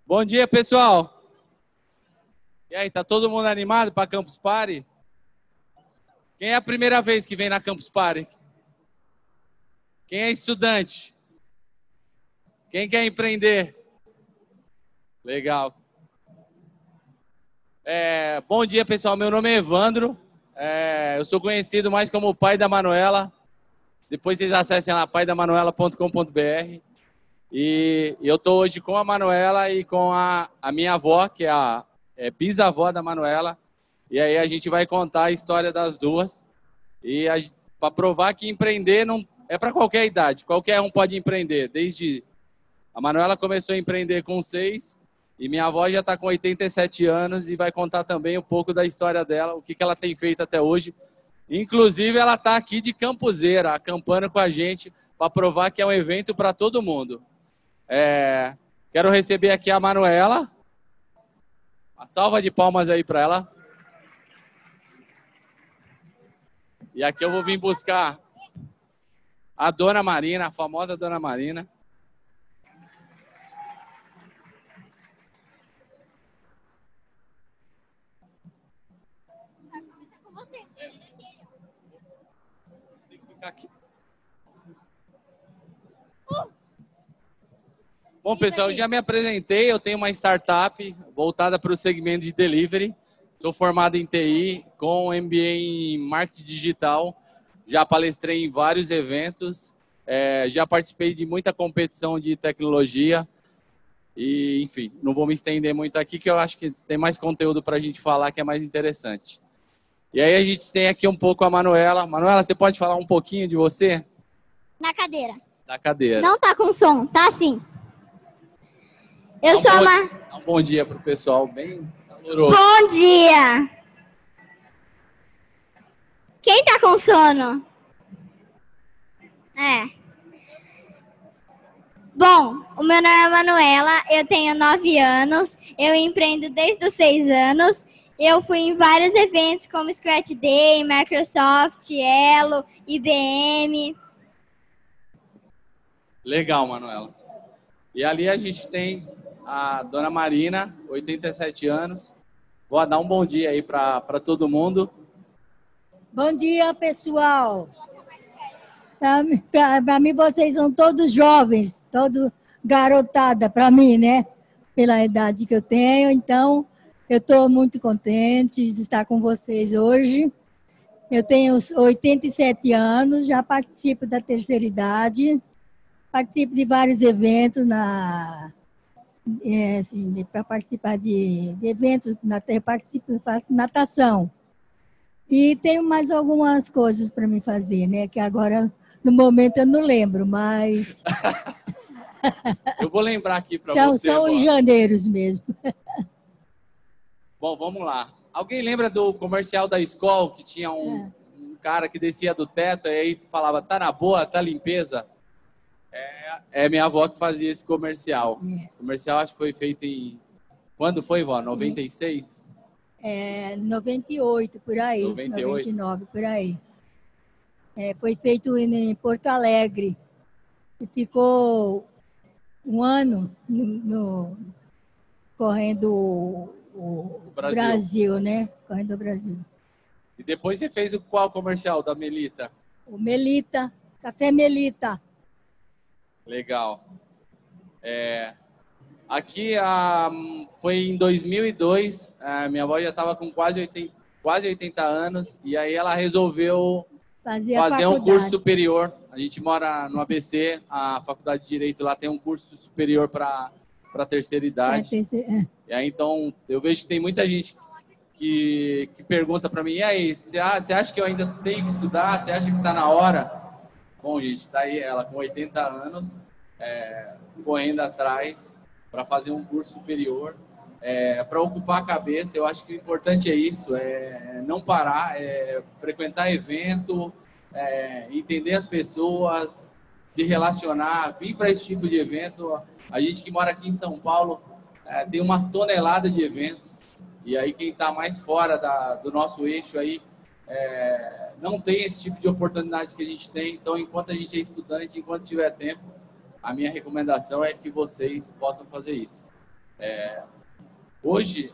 Bom dia, pessoal. E aí, tá todo mundo animado para Campus Party? Quem é a primeira vez que vem na Campus Party? Quem é estudante? Quem quer empreender? Legal. Bom dia, pessoal. Meu nome é Evandro. Eu sou conhecido mais como o pai da Manuela. Depois vocês acessem lá paidamanuela.com.br. E eu estou hoje com a Manuela e com a minha avó, que é a bisavó da Manuela. E aí a gente vai contar a história das duas. E para provar que empreender não é para qualquer idade. Qualquer um pode empreender. Desde a Manuela começou a empreender com 6 e minha avó já está com 87 anos e vai contar também um pouco da história dela, o que ela tem feito até hoje. Inclusive, ela está aqui de campuseira, acampando com a gente para provar que é um evento para todo mundo. Quero receber aqui a Manuela. Uma salva de palmas aí para ela. E aqui eu vou vir buscar a Dona Marina, a famosa Dona Marina. Vai começar com você. Tem que ficar aqui. Bom, pessoal, eu já me apresentei. Eu tenho uma startup voltada para o segmento de delivery. Sou formado em TI, com MBA em marketing digital. Já palestrei em vários eventos. Já participei de muita competição de tecnologia. E, enfim, não vou me estender muito aqui, que eu acho que tem mais conteúdo para a gente falar que é mais interessante. E aí a gente tem aqui um pouco a Manuela. Manuela, você pode falar um pouquinho de você? Na cadeira. Da cadeira. Não tá com som, tá sim. Eu sou a Mar... Dá um bom dia pro pessoal, bem caloroso. Bom dia! Quem tá com sono? Bom, o meu nome é Manuela, eu tenho 9 anos, eu empreendo desde os 6 anos. Eu fui em vários eventos como Scratch Day, Microsoft, Elo, IBM. Legal, Manuela. E ali a gente tem a Dona Marina, 87 anos. Vou dar um bom dia aí para todo mundo. Bom dia, pessoal. Para mim, vocês são todos jovens, todos garotada para mim, né? Pela idade que eu tenho. Então, eu estou muito contente de estar com vocês hoje. Eu tenho 87 anos, já participo da terceira idade, participo de vários eventos para participar de eventos, faço natação. E tenho mais algumas coisas para me fazer, né? Que agora, no momento, eu não lembro, mas... Eu vou lembrar aqui para você. São os janeiros mesmo. Bom, vamos lá. Alguém lembra do comercial da escola que tinha um cara que descia do teto e aí falava, tá na boa, tá limpeza? É minha avó que fazia esse comercial. Esse comercial acho que foi feito em... Quando foi, vó? 96? 98, por aí. 98? 99, por aí. Foi feito em Porto Alegre. E ficou um ano correndo o Brasil, né? Correndo o Brasil. E depois você fez qual comercial da Melita? O Melita, Café Melita. Legal. Aqui foi em 2002, minha avó já estava com quase 80 anos, e aí ela resolveu fazer um curso superior. A gente mora no ABC, a Faculdade de Direito lá tem um curso superior para a terceira idade. E aí, então, eu vejo que tem muita gente que pergunta para mim, e aí, você acha que eu ainda tenho que estudar? Você acha que está na hora? Bom, gente, está aí ela com 80 anos, correndo atrás para fazer um curso superior, para ocupar a cabeça. Eu acho que o importante é isso, não parar, frequentar evento, entender as pessoas, se relacionar, vir para esse tipo de evento. A gente que mora aqui em São Paulo tem uma tonelada de eventos, e aí quem está mais fora do nosso eixo aí não tem esse tipo de oportunidade que a gente tem. Então, enquanto a gente é estudante, enquanto tiver tempo, a minha recomendação é que vocês possam fazer isso. Hoje,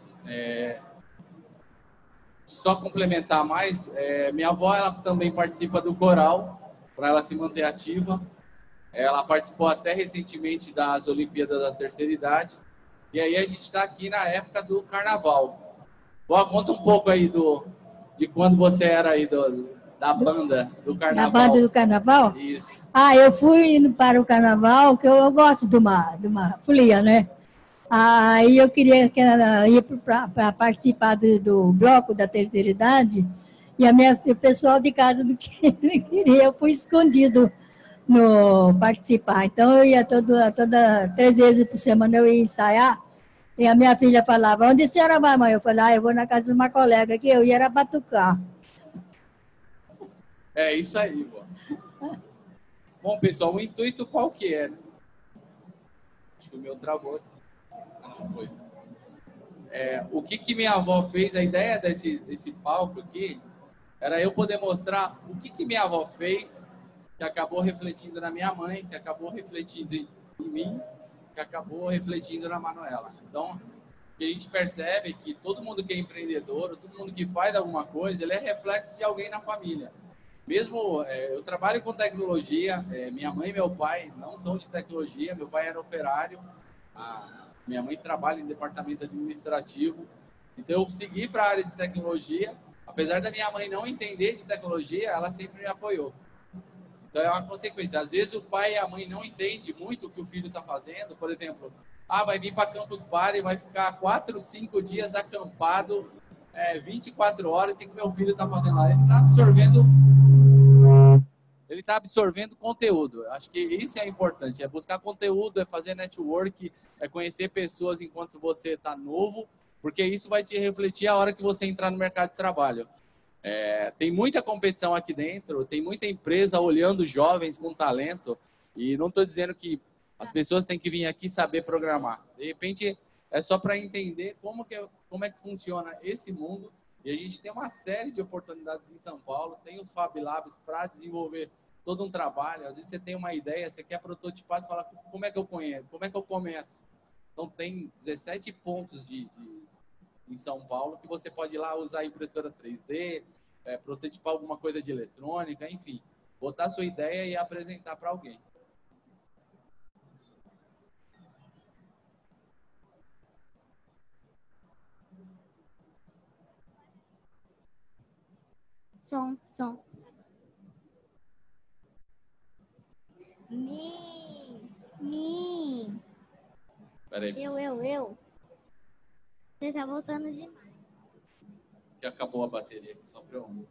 só complementar mais, minha avó ela também participa do coral, para ela se manter ativa. Ela participou até recentemente das Olimpíadas da Terceira Idade. E aí a gente está aqui na época do Carnaval. Bom, conta um pouco aí de quando você era aí da banda do Carnaval. Da banda do Carnaval? Isso. Eu fui para o Carnaval, que eu gosto de uma folia, né? Aí eu queria que ela ia para participar do bloco da terceira idade, e o pessoal de casa não queria, eu fui escondido no participar. Então eu ia toda 3 vezes por semana eu ia ensaiar, e a minha filha falava, onde a senhora vai, mãe? Eu falei, eu vou na casa de uma colega, que eu ia era batucar. É isso aí, pô. Bom, pessoal, o intuito qual que é? Acho que o meu travou. Não foi. O que minha avó fez, a ideia desse palco aqui, era eu poder mostrar o que minha avó fez, que acabou refletindo na minha mãe, que acabou refletindo em mim, que acabou refletindo na Manuela. Então, a gente percebe que todo mundo que é empreendedor, todo mundo que faz alguma coisa, ele é reflexo de alguém na família. Mesmo, eu trabalho com tecnologia, minha mãe e meu pai não são de tecnologia, meu pai era operário, minha mãe trabalha em departamento administrativo, então eu segui para a área de tecnologia. Apesar da minha mãe não entender de tecnologia, ela sempre me apoiou. Então é uma consequência. Às vezes o pai e a mãe não entendem muito o que o filho está fazendo. Por exemplo, vai vir para Campus Party e vai ficar 4, 5 dias acampado, 24 horas. O que meu filho está fazendo lá? Ele está absorvendo conteúdo. Acho que isso é importante, é buscar conteúdo, é fazer network, é conhecer pessoas enquanto você está novo, porque isso vai te refletir a hora que você entrar no mercado de trabalho. Tem muita competição aqui dentro, tem muita empresa olhando jovens com talento, e não estou dizendo que as pessoas têm que vir aqui saber programar. De repente, é só para entender como é que funciona esse mundo. E a gente tem uma série de oportunidades em São Paulo, tem os Fab Labs para desenvolver todo um trabalho. Às vezes você tem uma ideia, você quer prototipar, você fala, como é que eu conheço? Como é que eu começo? Então tem 17 pontos em São Paulo que você pode ir lá usar a impressora 3D, prototipar alguma coisa de eletrônica, enfim, botar sua ideia e apresentar para alguém. Som. Mim. Peraí. Eu. Você tá voltando demais. Que acabou a bateria aqui, só para eu...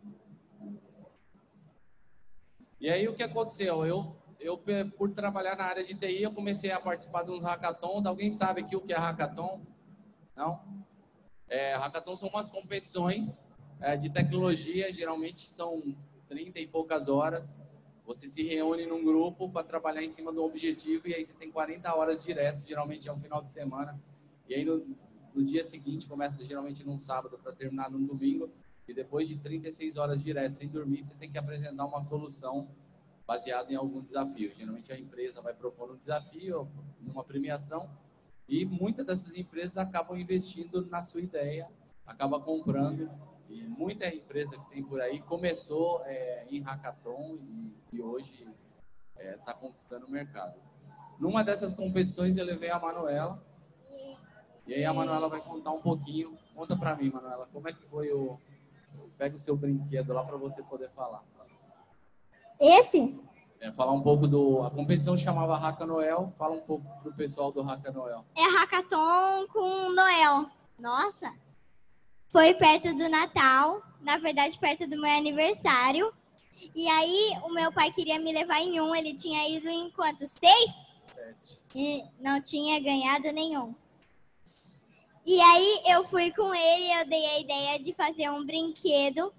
E aí o que aconteceu? Eu, por trabalhar na área de TI, eu comecei a participar de uns hackathons. Alguém sabe aqui o que é hackathon? Não? Hackathons são umas competições de tecnologia, geralmente são 30 e poucas horas. Você se reúne num grupo para trabalhar em cima do objetivo e aí você tem 40 horas direto, geralmente é um final de semana. E aí no dia seguinte, começa geralmente num sábado para terminar num domingo. E depois de 36 horas direto sem dormir, você tem que apresentar uma solução baseada em algum desafio. Geralmente a empresa vai propor um desafio, uma premiação, e muitas dessas empresas acabam investindo na sua ideia, acabam comprando. E muita empresa que tem por aí começou em hackathon e hoje está conquistando o mercado. Numa dessas competições eu levei a Manuela, e aí a Manuela vai contar um pouquinho. Conta para mim, Manuela, como é que foi Pega o seu brinquedo lá para você poder falar. Esse? Falar um pouco a competição chamava Hacka Noel. Fala um pouco pro pessoal do Hacka Noel. É hackathon com Noel. Nossa! Foi perto do Natal, na verdade perto do meu aniversário. E aí o meu pai queria me levar em ele tinha ido em quantos? 6? 7. E não tinha ganhado nenhum. E aí eu fui com ele e eu dei a ideia de fazer um brinquedo.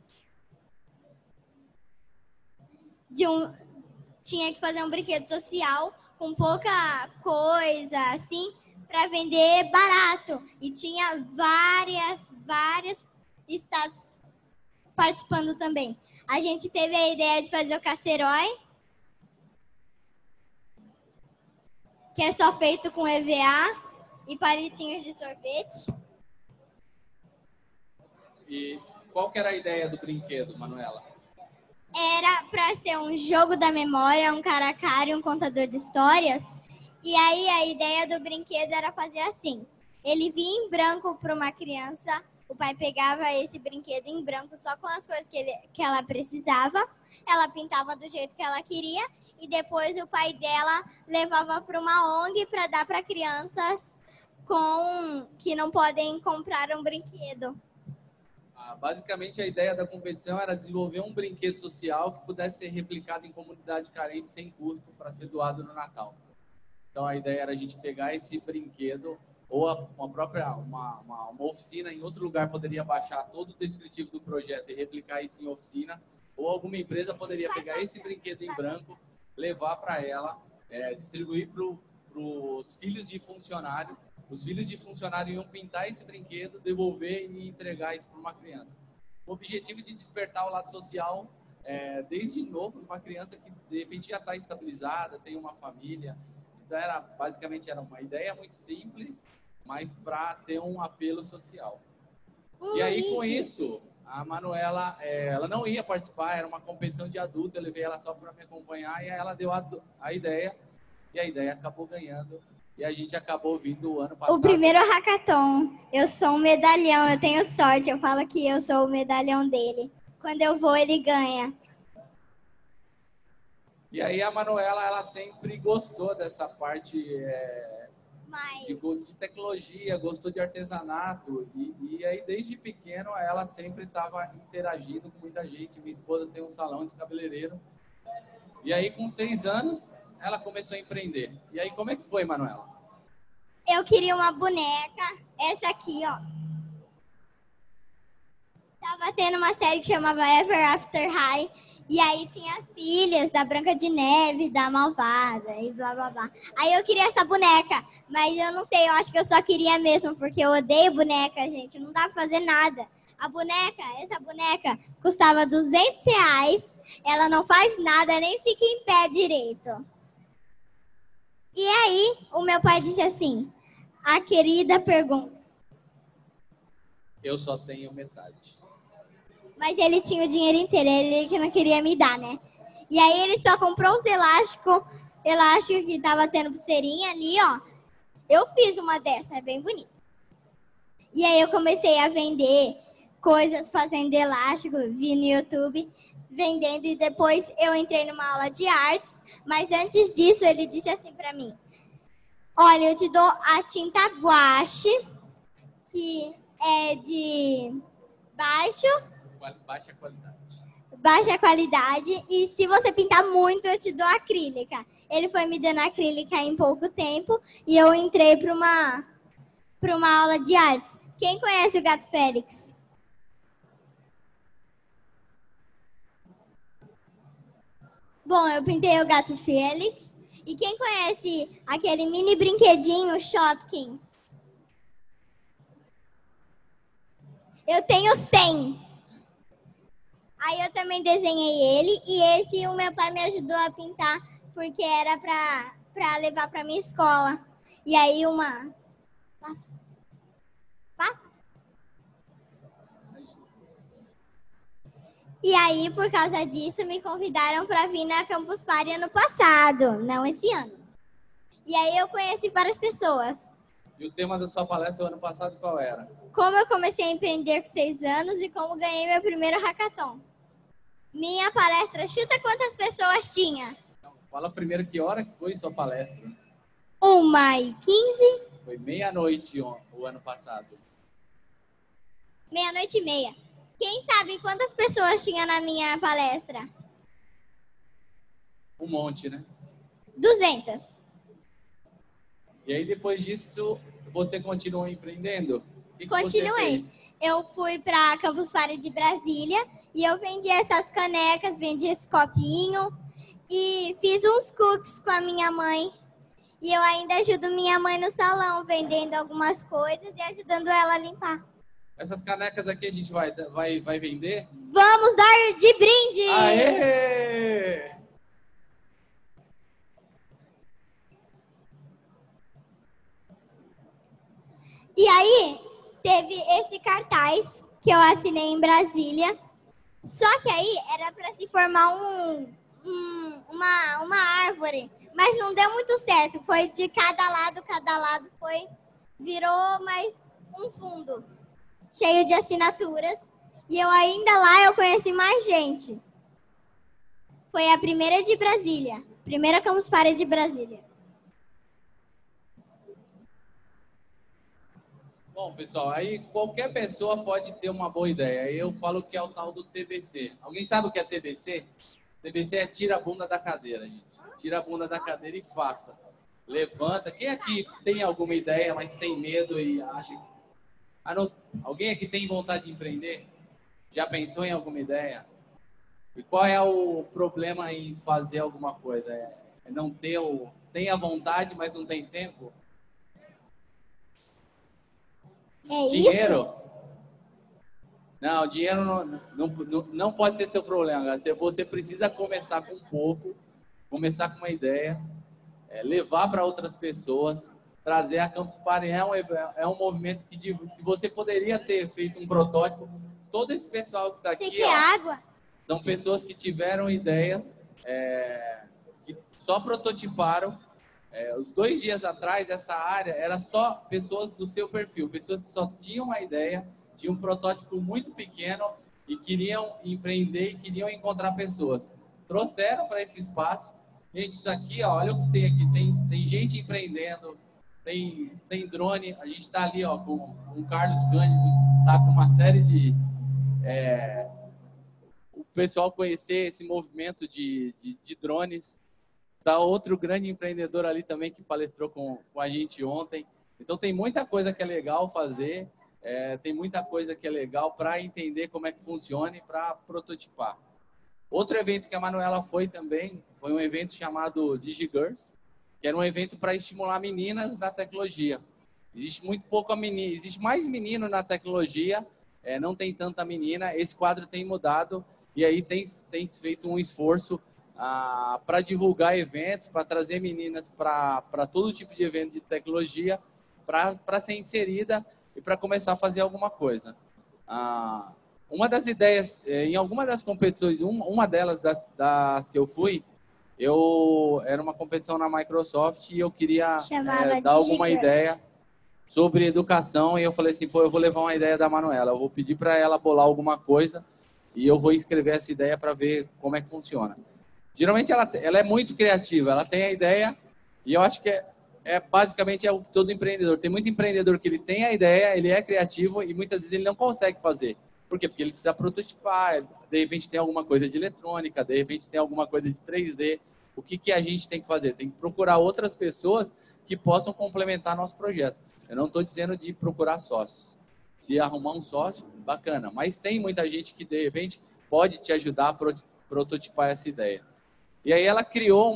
Tinha que fazer um brinquedo social com pouca coisa, assim, para vender barato. E tinha vários estados participando também. A gente teve a ideia de fazer o Cacerói, que é só feito com EVA. e palitinhos de sorvete. E qual que era a ideia do brinquedo, Manuela? Era para ser um jogo da memória, um cara a cara e um contador de histórias. E aí a ideia do brinquedo era fazer assim. Ele vinha em branco para uma criança, o pai pegava esse brinquedo em branco só com as coisas que ela precisava, ela pintava do jeito que ela queria e depois o pai dela levava para uma ONG para dar para crianças que não podem comprar um brinquedo. Basicamente, a ideia da competição era desenvolver um brinquedo social que pudesse ser replicado em comunidade carente sem custo para ser doado no Natal. Então, a ideia era a gente pegar esse brinquedo ou uma oficina em outro lugar poderia baixar todo o descritivo do projeto e replicar isso em oficina, ou alguma empresa poderia pegar esse brinquedo em branco, levar para ela, distribuir para os filhos de funcionário. Os filhos de funcionário iam pintar esse brinquedo, devolver e entregar isso para uma criança. O objetivo de despertar o lado social desde novo, uma criança que de repente já está estabilizada, tem uma família. Então, basicamente era uma ideia muito simples, mas para ter um apelo social. E aí, com isso, a Manuela, ela não ia participar, era uma competição de adulto, eu levei ela só para me acompanhar, e aí ela deu a ideia, e a ideia acabou ganhando. E a gente acabou vindo o ano passado. O primeiro hackathon. Eu sou um medalhão, eu tenho sorte. Eu falo que eu sou o medalhão dele. Quando eu vou, ele ganha. E aí a Manuela, ela sempre gostou dessa parte de tecnologia, gostou de artesanato. E aí, desde pequeno, ela sempre estava interagindo com muita gente. Minha esposa tem um salão de cabeleireiro. E aí, com 6 anos, ela começou a empreender. E aí, como é que foi, Manuela? Eu queria uma boneca, essa aqui, ó. Tava tendo uma série que chamava Ever After High. E aí tinha as filhas da Branca de Neve, da Malvada e blá, blá, blá. Aí eu queria essa boneca, mas eu não sei, eu acho que eu só queria mesmo, porque eu odeio boneca, gente. Não dá pra fazer nada. Essa boneca custava R$200. Ela não faz nada, nem fica em pé direito. E aí, o meu pai disse assim, a querida pergunta. Eu só tenho metade. Mas ele tinha o dinheiro inteiro, ele que não queria me dar, né? E aí ele só comprou os elástico que tava tendo pulseirinha ali, ó. Eu fiz uma dessa, é bem bonita. E aí eu comecei a vender coisas fazendo elástico, vi no YouTube, vendendo, e depois eu entrei numa aula de artes, mas antes disso ele disse assim pra mim, olha, eu te dou a tinta guache, que é de baixa qualidade, e se você pintar muito, eu te dou acrílica. Ele foi me dando acrílica em pouco tempo, e eu entrei para uma aula de artes. Quem conhece o Gato Félix? Bom, eu pintei o Gato Félix. E quem conhece aquele mini brinquedinho Shopkins? Eu tenho 100. Aí eu também desenhei ele. E esse o meu pai me ajudou a pintar, porque era pra levar pra minha escola. E aí Passa. E aí, por causa disso, me convidaram para vir na Campus Party ano passado, não esse ano. E aí eu conheci várias pessoas. E o tema da sua palestra ano passado qual era? Como eu comecei a empreender com 6 anos e como ganhei meu primeiro hackathon. Minha palestra, chuta quantas pessoas tinha? Fala primeiro que hora que foi sua palestra. 1h15. Foi meia-noite o ano passado. 00:30. Quem sabe quantas pessoas tinha na minha palestra? Um monte, né? 200. E aí, depois disso, você continuou empreendendo? O que Continuei. Você fez? Eu fui para Campus Party de Brasília e eu vendi essas canecas, vendi esse copinho e fiz uns cookies com a minha mãe. E eu ainda ajudo minha mãe no salão, vendendo algumas coisas e ajudando ela a limpar. Essas canecas aqui a gente vai vender? Vamos dar de brinde! Aê! E aí, teve esse cartaz que eu assinei em Brasília. Só que aí era para se formar uma árvore. Mas não deu muito certo. Foi de cada lado virou mais um fundo cheio de assinaturas. E eu conheci mais gente. Foi a primeira de Brasília. Primeira Campus Party de Brasília. Bom, pessoal, aí qualquer pessoa pode ter uma boa ideia. Eu falo que é o tal do TBC. Alguém sabe o que é TBC? TBC é tira a bunda da cadeira, gente. Tira a bunda da cadeira e faça. Levanta. Quem aqui tem alguma ideia, mas tem medo e acha... Alguém aqui tem vontade de empreender? Já pensou em alguma ideia? E qual é o problema em fazer alguma coisa? É não ter tem a vontade, mas não tem tempo? É dinheiro? Isso? Não, dinheiro não pode ser seu problema. Você precisa começar com pouco, começar com uma ideia, levar para outras pessoas, trazer a Campus Party. É um movimento que você poderia ter feito um protótipo. Todo esse pessoal que está aqui... Você quer água? São pessoas que tiveram ideias, que só prototiparam. Os 2 dias atrás, essa área era só pessoas do seu perfil, pessoas que só tinham uma ideia, tinham um protótipo muito pequeno e queriam empreender e queriam encontrar pessoas. Trouxeram para esse espaço. Gente, isso aqui, ó, olha o que tem aqui. Tem gente empreendendo, tem drone. A gente está ali, ó, com o Carlos Cândido, está com uma série de... o pessoal conhecer esse movimento de drones. Está outro grande empreendedor ali também que palestrou com a gente ontem. Então, tem muita coisa que é legal fazer, tem muita coisa que é legal para entender como é que funciona e para prototipar. Outro evento que a Manuela foi também, foi um evento chamado DigiGirls, que era um evento para estimular meninas na tecnologia. Existe muito pouco menina, existe mais menino na tecnologia, não tem tanta menina. Esse quadro tem mudado e aí tem feito um esforço para divulgar eventos, para trazer meninas para todo tipo de evento de tecnologia, para ser inserida e para começar a fazer alguma coisa. Uma das ideias, em alguma das competições, uma delas das que eu fui, era uma competição na Microsoft e eu queria dar alguma ideia sobre educação e eu falei assim, pô, eu vou levar uma ideia da Manuela, eu vou pedir para ela bolar alguma coisa e eu vou escrever essa ideia para ver como é que funciona. Geralmente ela é muito criativa, ela tem a ideia e eu acho que basicamente é o que todo empreendedor. Tem muito empreendedor que ele tem a ideia, ele é criativo e muitas vezes ele não consegue fazer. Por quê? Porque ele precisa prototipar, de repente tem alguma coisa de eletrônica, de repente tem alguma coisa de 3D. O que a gente tem que fazer? Tem que procurar outras pessoas que possam complementar nosso projeto. Eu não estou dizendo de procurar sócios. Se arrumar um sócio, bacana. Mas tem muita gente que, de repente, pode te ajudar a prototipar essa ideia. E aí ela criou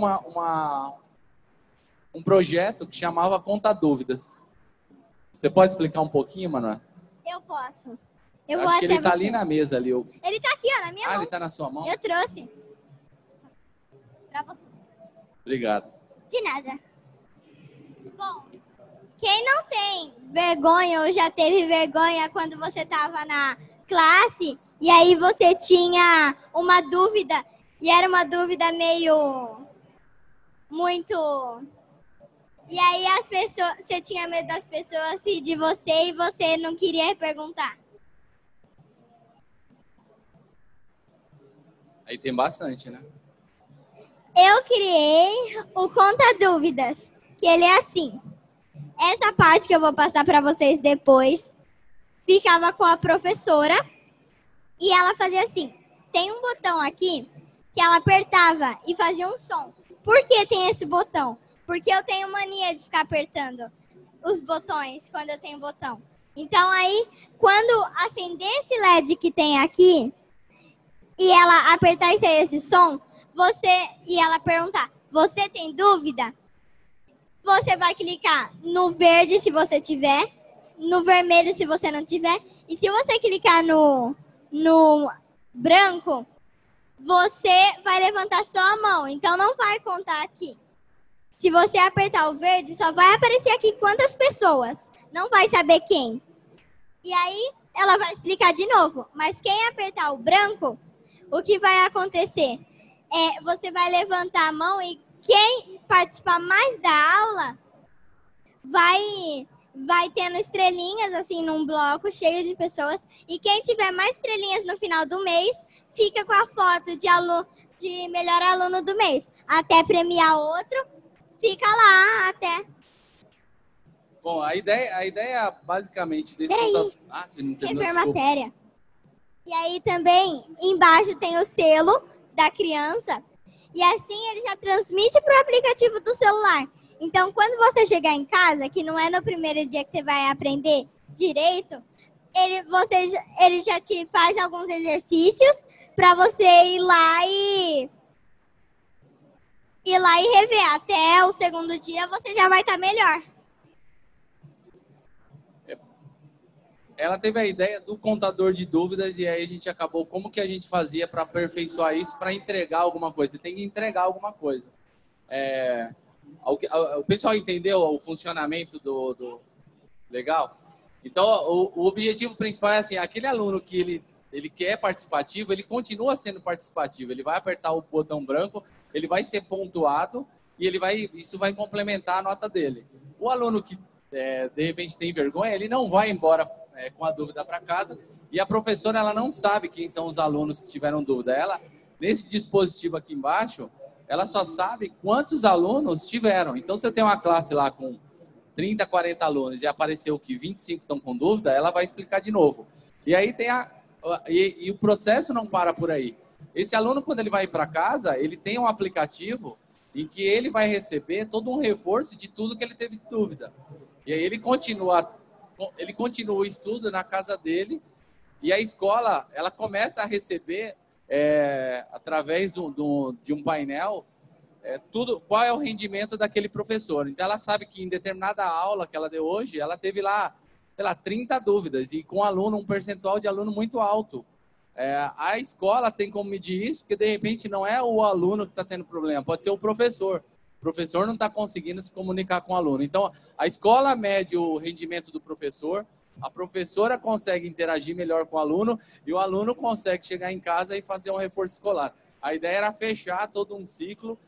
um projeto que chamava Conta Dúvidas. Você pode explicar um pouquinho, Manuela? Eu posso. Eu acho que ele está ali na mesa. Ali. Ele está aqui, ó, na minha mão. Ele está na sua mão? Eu trouxe. Para você. Obrigado. De nada. Bom, quem não tem vergonha ou já teve vergonha quando você estava na classe e aí você tinha uma dúvida e era uma dúvida muito... E aí você tinha medo das pessoas rir de você e você não queria perguntar. Aí tem bastante, né? Eu criei o Conta Dúvidas, que ele é assim. Essa parte que eu vou passar para vocês depois, ficava com a professora e ela fazia assim. Tem um botão aqui que ela apertava e fazia um som. Por que tem esse botão? Porque eu tenho mania de ficar apertando os botões quando eu tenho botão. Então aí, quando acender esse LED que tem aqui e ela apertar e sair esse som, e ela perguntar, você tem dúvida? Você vai clicar no verde se você tiver, no vermelho se você não tiver. E se você clicar no branco, você vai levantar só a mão. Então não vai contar aqui. Se você apertar o verde, só vai aparecer aqui quantas pessoas. Não vai saber quem. E aí, ela vai explicar de novo. Mas quem apertar o branco, o que vai acontecer? Você vai levantar a mão e quem participar mais da aula vai tendo estrelinhas, assim, num bloco cheio de pessoas. E quem tiver mais estrelinhas no final do mês, fica com a foto de melhor aluno do mês. Até premiar outro, fica lá até. Bom, a ideia basicamente desse computador... Ah, você não terminou, rever matéria. E aí também, embaixo tem o selo da criança. E assim ele já transmite para o aplicativo do celular. Então, quando você chegar em casa, que não é no primeiro dia que você vai aprender direito, ele já te faz alguns exercícios para você ir lá e rever. Até o segundo dia você já vai estar melhor. Ela teve a ideia do contador de dúvidas e aí a gente acabou, como que a gente fazia para aperfeiçoar isso, para entregar alguma coisa? Você tem que entregar alguma coisa. O pessoal entendeu o funcionamento do... Legal? Então, o objetivo principal é assim, aquele aluno que ele quer participativo, ele continua sendo participativo. Ele vai apertar o botão branco, ele vai ser pontuado e isso vai complementar a nota dele. O aluno que, de repente, tem vergonha, ele não vai embora com a dúvida para casa e a professora ela não sabe quem são os alunos que tiveram dúvida. Ela, nesse dispositivo aqui embaixo, ela só sabe quantos alunos tiveram. Então, se eu tenho uma classe lá com 30, 40 alunos e apareceu que 25 estão com dúvida, ela vai explicar de novo. E aí tem e o processo não para por aí. Esse aluno, quando ele vai para casa, ele tem um aplicativo em que ele vai receber todo um reforço de tudo que ele teve dúvida. E aí ele continua o estudo na casa dele e a escola ela começa a receber, através de um painel, qual é o rendimento daquele professor. Então, ela sabe que em determinada aula que ela deu hoje, ela teve lá, sei lá, 30 dúvidas e com um percentual de aluno muito alto. A escola tem como medir isso, porque de repente não é o aluno que está tendo problema, pode ser o professor. O professor não está conseguindo se comunicar com o aluno. Então, a escola mede o rendimento do professor, a professora consegue interagir melhor com o aluno e o aluno consegue chegar em casa e fazer um reforço escolar. A ideia era fechar todo um ciclo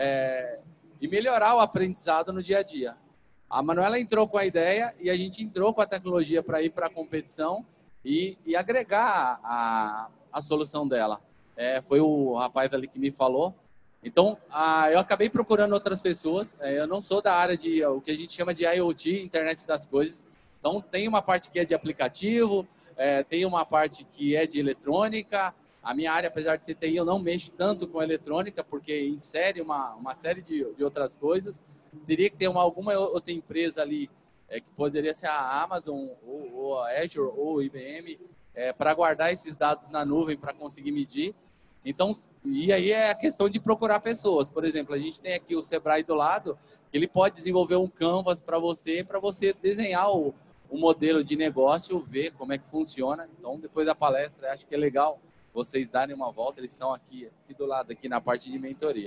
e melhorar o aprendizado no dia a dia. A Manuela entrou com a ideia e a gente entrou com a tecnologia para ir para a competição e agregar a solução dela. Foi o rapaz ali que me falou. Então, eu acabei procurando outras pessoas. Eu não sou da área de o que a gente chama de IoT, Internet das Coisas. Então, tem uma parte que é de aplicativo, tem uma parte que é de eletrônica. A minha área, apesar de ser TI, eu não mexo tanto com eletrônica, porque insere uma série de outras coisas. Teria que ter alguma outra empresa ali, que poderia ser a Amazon, ou a Azure, ou a IBM, para guardar esses dados na nuvem, para conseguir medir. Então, e aí é a questão de procurar pessoas. Por exemplo, a gente tem aqui o Sebrae do lado, ele pode desenvolver um canvas para você desenhar o modelo de negócio, ver como é que funciona. Então, depois da palestra, acho que é legal vocês darem uma volta, eles estão aqui do lado, aqui na parte de mentoria.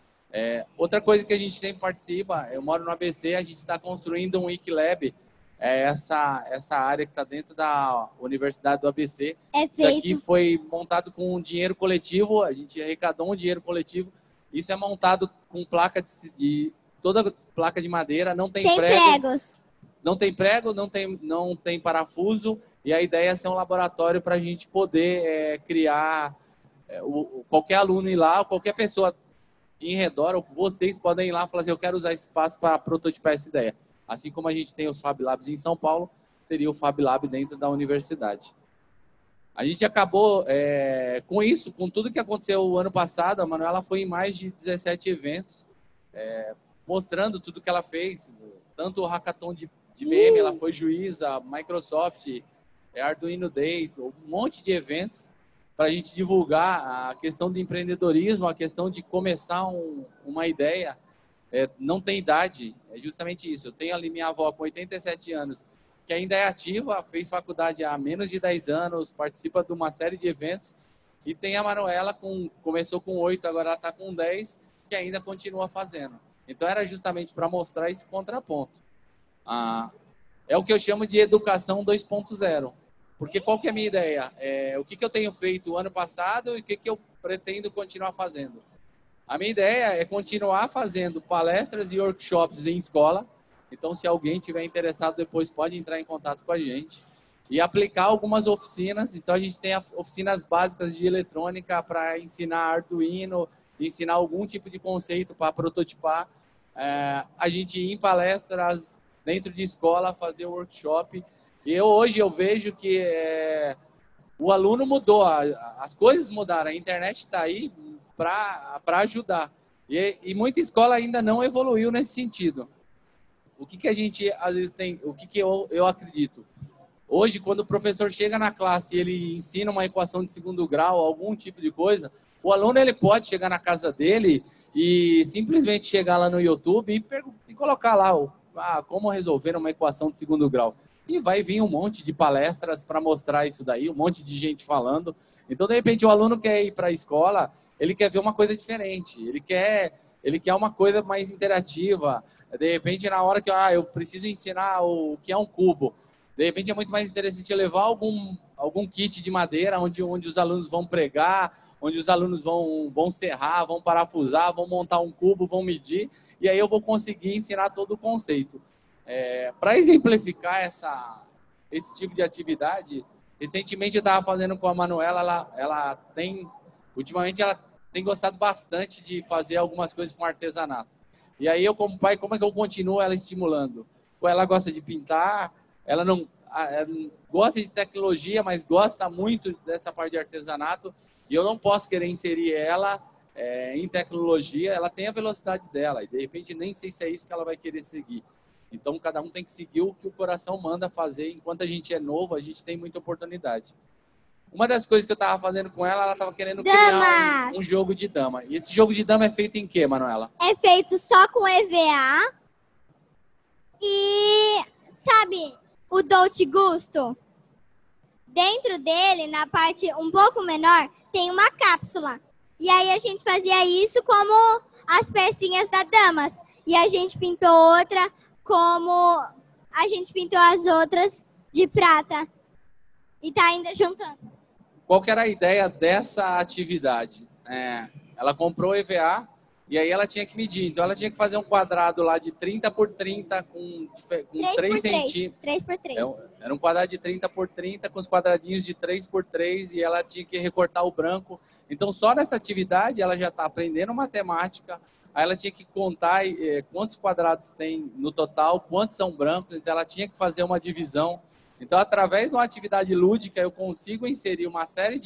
Outra coisa que a gente sempre participa, eu moro no ABC, a gente está construindo um Wikilab, essa área que está dentro da Universidade do ABC. Isso aqui foi montado com um dinheiro coletivo, a gente arrecadou um dinheiro coletivo, isso é montado com toda placa de madeira, não tem pregos. Não tem prego, não tem parafuso, e a ideia é ser um laboratório para a gente poder criar, qualquer aluno ir lá, qualquer pessoa em redor, ou vocês podem ir lá e falar assim, eu quero usar esse espaço para prototipar essa ideia. Assim como a gente tem os Fab Labs em São Paulo, teria o Fab Lab dentro da universidade. A gente acabou com isso, com tudo que aconteceu o ano passado, a Manuela foi em mais de 17 eventos, mostrando tudo que ela fez, tanto o Hackathon de IBM, ela foi juíza, Microsoft, Arduino Day, um monte de eventos para a gente divulgar a questão do empreendedorismo, a questão de começar uma ideia. Não tem idade, é justamente isso. Eu tenho ali minha avó com 87 anos, que ainda é ativa, fez faculdade há menos de 10 anos, participa de uma série de eventos, e tem a Manuela, começou com 8, agora ela está com 10, que ainda continua fazendo. Então, era justamente para mostrar esse contraponto. É o que eu chamo de educação 2.0. Porque qual que é a minha ideia? O que eu tenho feito o ano passado e o que eu pretendo continuar fazendo? A minha ideia é continuar fazendo palestras e workshops em escola. Então, se alguém tiver interessado, depois pode entrar em contato com a gente. E aplicar algumas oficinas. Então, a gente tem oficinas básicas de eletrônica para ensinar Arduino, ensinar algum tipo de conceito para prototipar. A gente ir em palestras dentro de escola, fazer workshop. E hoje eu vejo que o aluno mudou, as coisas mudaram, a internet está aí para ajudar. E muita escola ainda não evoluiu nesse sentido. O que a gente, às vezes, tem, o que eu acredito? Hoje, quando o professor chega na classe e ele ensina uma equação de segundo grau, algum tipo de coisa, o aluno ele pode chegar na casa dele e simplesmente chegar lá no YouTube e colocar lá como resolver uma equação de segundo grau. E vai vir um monte de palestras para mostrar isso daí, um monte de gente falando. Então, de repente, o aluno quer ir para a escola, ele quer ver uma coisa diferente, ele quer uma coisa mais interativa. De repente, na hora que eu preciso ensinar o que é um cubo, de repente é muito mais interessante levar algum kit de madeira onde os alunos vão pregar, onde os alunos vão serrar, vão parafusar, vão montar um cubo, vão medir, e aí eu vou conseguir ensinar todo o conceito. Para exemplificar esse tipo de atividade, recentemente eu estava fazendo com a Manuela, ultimamente ela tem gostado bastante de fazer algumas coisas com artesanato. E aí eu, como pai, como é que eu continuo ela estimulando? Ela gosta de pintar, ela não gosta de tecnologia, mas gosta muito dessa parte de artesanato, e eu não posso querer inserir ela em tecnologia. Ela tem a velocidade dela, e de repente nem sei se é isso que ela vai querer seguir. Então, cada um tem que seguir o que o coração manda fazer. Enquanto a gente é novo, a gente tem muita oportunidade. Uma das coisas que eu estava fazendo com ela estava querendo criar um jogo de dama. E esse jogo de dama é feito em quê, Manuela? É feito só com EVA. E, sabe, o Dolce Gusto? Dentro dele, na parte um pouco menor, tem uma cápsula. E aí a gente fazia isso como as pecinhas da Damas. E a gente pintou outra como a gente pintou as outras de prata. E tá ainda juntando. Qual que era a ideia dessa atividade? Ela comprou EVA e aí ela tinha que medir. Então, ela tinha que fazer um quadrado lá de 30 por 30 com 3 centímetros. 3 por 3. Era um quadrado de 30 por 30 com os quadradinhos de 3 por 3 e ela tinha que recortar o branco. Então, só nessa atividade, ela já está aprendendo matemática. Aí ela tinha que contar quantos quadrados tem no total, quantos são brancos. Então, ela tinha que fazer uma divisão. Então, através de uma atividade lúdica, eu consigo inserir uma série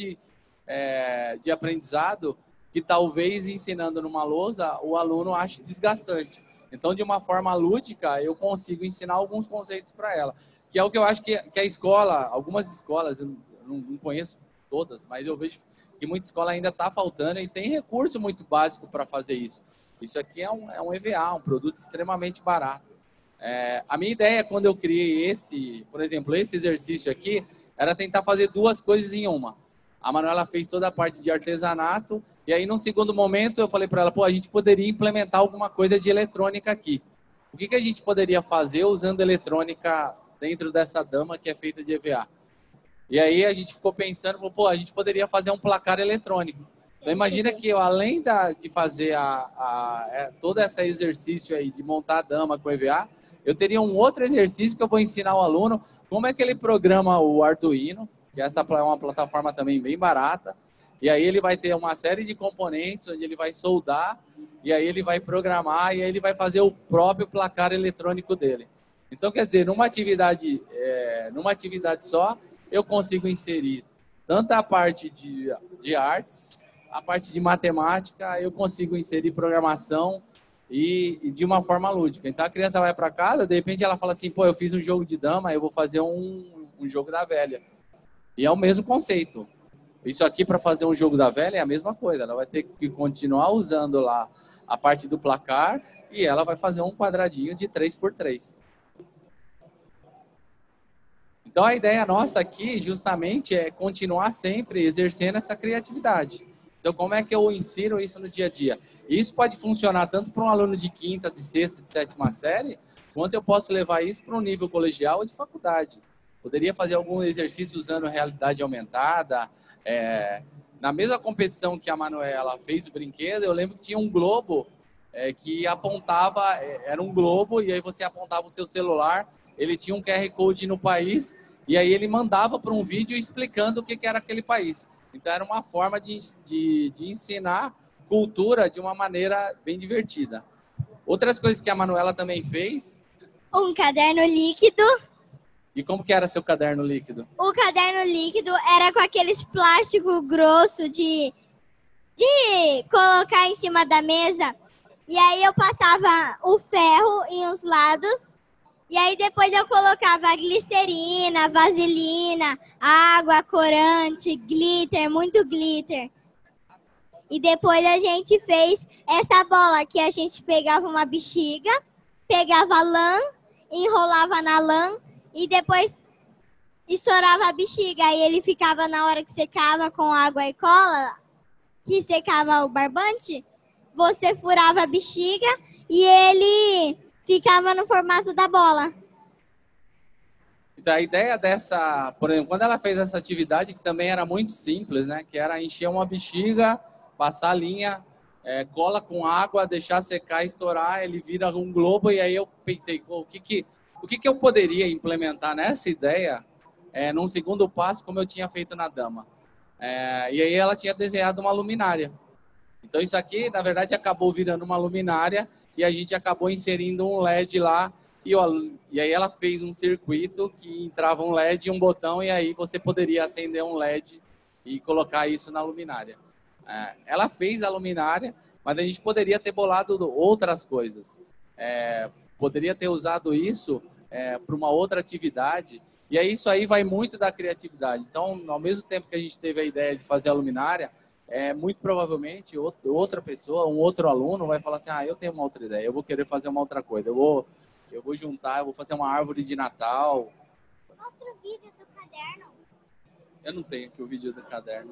de aprendizado que talvez ensinando numa lousa, o aluno ache desgastante. Então, de uma forma lúdica, eu consigo ensinar alguns conceitos para ela. Que é o que eu acho que a escola, algumas escolas, eu não conheço todas, mas eu vejo que muita escola ainda está faltando e tem recurso muito básico para fazer isso. Isso aqui é um EVA, um produto extremamente barato. A minha ideia, quando eu criei por exemplo, esse exercício aqui, era tentar fazer duas coisas em uma. A Manuela fez toda a parte de artesanato, e aí, num segundo momento, eu falei para ela, a gente poderia implementar alguma coisa de eletrônica aqui. O que a gente poderia fazer usando eletrônica dentro dessa dama que é feita de EVA? E aí, a gente ficou pensando, a gente poderia fazer um placar eletrônico. Então, imagina que eu, além de fazer todo esse exercício aí de montar a dama com EVA, eu teria um outro exercício que eu vou ensinar ao aluno como é que ele programa o Arduino, que essa é uma plataforma também bem barata, e aí ele vai ter uma série de componentes onde ele vai soldar, e aí ele vai programar, e aí ele vai fazer o próprio placar eletrônico dele. Então, quer dizer, numa atividade só, eu consigo inserir tanto a parte de artes, a parte de matemática, eu consigo inserir programação e de uma forma lúdica. Então, a criança vai para casa, de repente ela fala assim, eu fiz um jogo de dama, eu vou fazer um jogo da velha. E é o mesmo conceito. Isso aqui, para fazer um jogo da velha, é a mesma coisa. Ela vai ter que continuar usando lá a parte do placar e ela vai fazer um quadradinho de 3 por 3. Então, a ideia nossa aqui, justamente, é continuar sempre exercendo essa criatividade. Então, como é que eu ensino isso no dia a dia? Isso pode funcionar tanto para um aluno de quinta, de sexta, de sétima série, quanto eu posso levar isso para um nível colegial ou de faculdade. Poderia fazer algum exercício usando realidade aumentada. Na mesma competição que a Manuela fez o brinquedo, eu lembro que tinha um globo que apontava, era um globo, e aí você apontava o seu celular, ele tinha um QR Code no país, e aí ele mandava para um vídeo explicando o que era aquele país. Então, era uma forma de ensinar cultura de uma maneira bem divertida. Outras coisas que a Manuela também fez. Um caderno líquido. E como que era seu caderno líquido? O caderno líquido era com aqueles plástico grosso de colocar em cima da mesa. E aí eu passava o ferro em uns lados. E aí depois eu colocava glicerina, vaselina, água, corante, glitter, muito glitter. E depois a gente fez essa bola que a gente pegava uma bexiga, pegava lã, enrolava na lã e depois estourava a bexiga. Aí ele ficava na hora que secava com água e cola, que secava o barbante, você furava a bexiga e ele ficava no formato da bola. Então, a ideia dessa, por exemplo, quando ela fez essa atividade, que também era muito simples, né? Que era encher uma bexiga, passar a linha, cola com água, deixar secar, estourar, ele vira um globo. E aí eu pensei, o que eu poderia implementar nessa ideia num segundo passo, como eu tinha feito na dama. E aí ela tinha desenhado uma luminária. Então isso aqui, na verdade, acabou virando uma luminária e a gente acabou inserindo um LED lá. E aí ela fez um circuito que entrava um LED e um botão, e aí você poderia acender um LED e colocar isso na luminária. Ela fez a luminária, mas a gente poderia ter bolado outras coisas. Poderia ter usado isso para uma outra atividade. E aí isso aí vai muito da criatividade. Então, ao mesmo tempo que a gente teve a ideia de fazer a luminária, muito provavelmente outra pessoa, um outro aluno vai falar assim, eu tenho uma outra ideia, eu vou querer fazer uma outra coisa, eu vou juntar, eu vou fazer uma árvore de Natal. Mostra o vídeo do caderno. Eu não tenho aqui o vídeo do caderno.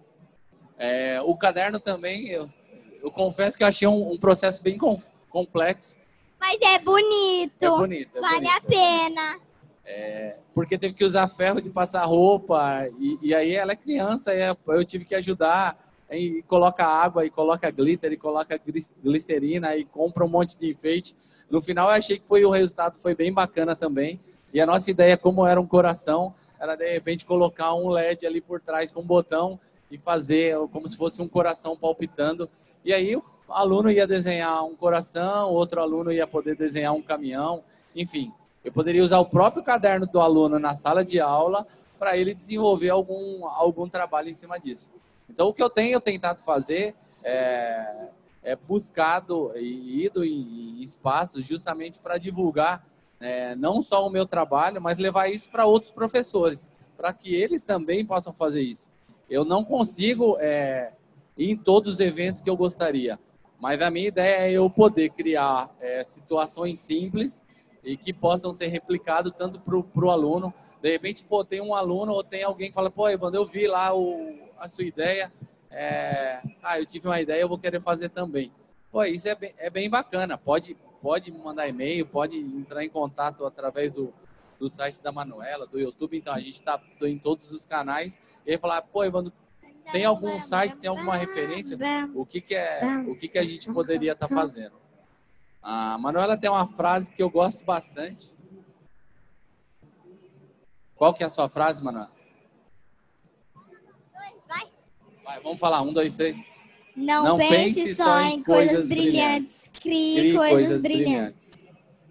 O caderno também, eu confesso que eu achei um processo bem complexo. Mas é bonito. É bonito. Vale a pena. Porque teve que usar ferro de passar roupa, e aí ela é criança, eu tive que ajudar, e coloca água, e coloca glitter, e coloca glicerina, e compra um monte de enfeite. No final eu achei que o resultado foi bem bacana também, e a nossa ideia, como era um coração, era de repente colocar um LED ali por trás com um botão e fazer como se fosse um coração palpitando, e aí o aluno ia desenhar um coração, outro aluno ia poder desenhar um caminhão, enfim. Eu poderia usar o próprio caderno do aluno na sala de aula para ele desenvolver algum trabalho em cima disso. Então, o que eu tenho tentado fazer buscado e ido em espaços justamente para divulgar não só o meu trabalho, mas levar isso para outros professores, para que eles também possam fazer isso. Eu não consigo ir em todos os eventos que eu gostaria, mas a minha ideia é eu poder criar situações simples e que possam ser replicados tanto para o aluno. De repente, tem um aluno ou tem alguém que fala, Evandro, eu vi lá a sua ideia, eu tive uma ideia, eu vou querer fazer também. Isso é bem bacana, pode me mandar e-mail, pode entrar em contato através do site da Manuela, do YouTube, então a gente está em todos os canais, e aí falar, Evandro, tem algum site, tem alguma referência? O que a gente poderia estar fazendo? A Manuela tem uma frase que eu gosto bastante. Qual que é a sua frase, Manuela? Vai, vamos falar. 1, 2, 3. Não pense só em coisas brilhantes. Crie coisas brilhantes.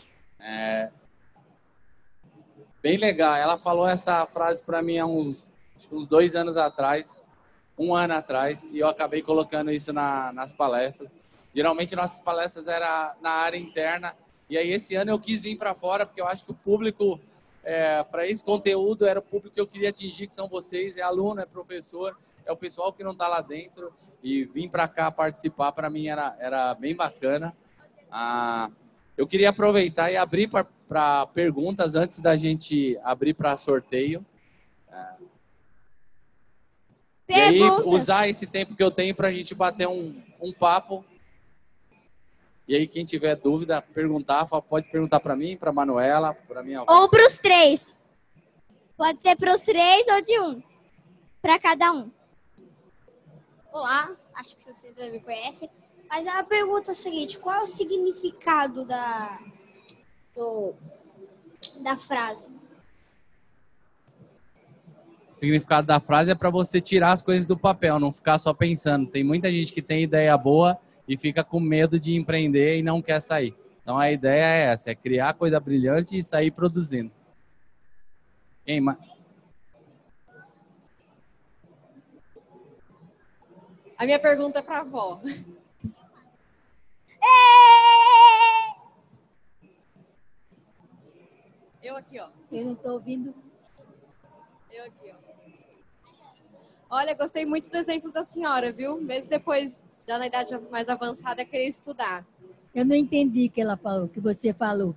Bem legal. Ela falou essa frase para mim há uns 2 anos atrás, 1 ano atrás, e eu acabei colocando isso nas palestras. Geralmente nossas palestras eram na área interna, e aí esse ano eu quis vir para fora, porque eu acho que o público, para esse conteúdo, era o público que eu queria atingir, que são vocês, é aluno, é professor, é o pessoal que não está lá dentro, e vir para cá participar, para mim era bem bacana. Eu queria aproveitar e abrir para perguntas antes da gente abrir para sorteio. E aí, usar esse tempo que eu tenho para a gente bater um papo. E aí, quem tiver dúvida, pode perguntar para mim, para Manuela, para minha avó. Ou para os três. Pode ser para os três ou de um. Para cada um. Olá, acho que vocês já me conhecem. Mas a pergunta é a seguinte: qual é o significado da frase? O significado da frase é para você tirar as coisas do papel, não ficar só pensando. Tem muita gente que tem ideia boa e fica com medo de empreender e não quer sair. Então a ideia é essa, é criar coisa brilhante e sair produzindo. A minha pergunta é para a avó. Eu aqui, ó. Eu não estou ouvindo. Eu aqui, ó. Olha, gostei muito do exemplo da senhora, viu? Mesmo depois, já na idade mais avançada, querer estudar. Eu não entendi o que ela falou, que você falou.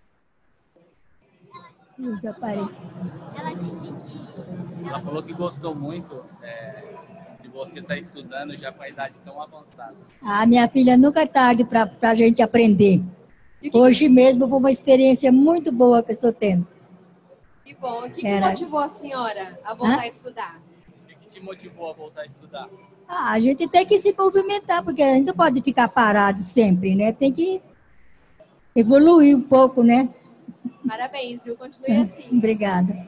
Ela disse que... Ela falou que gostou muito de você estar estudando já com a idade tão avançada. Ah, minha filha, nunca é tarde para a gente aprender. Hoje mesmo foi uma experiência muito boa que eu estou tendo. Que bom. O que motivou a senhora a voltar a estudar? O que te motivou a voltar a estudar? Ah, a gente tem que se movimentar, porque a gente não pode ficar parado sempre, né? Tem que evoluir um pouco, né? Parabéns, viu? Continue assim. Obrigada.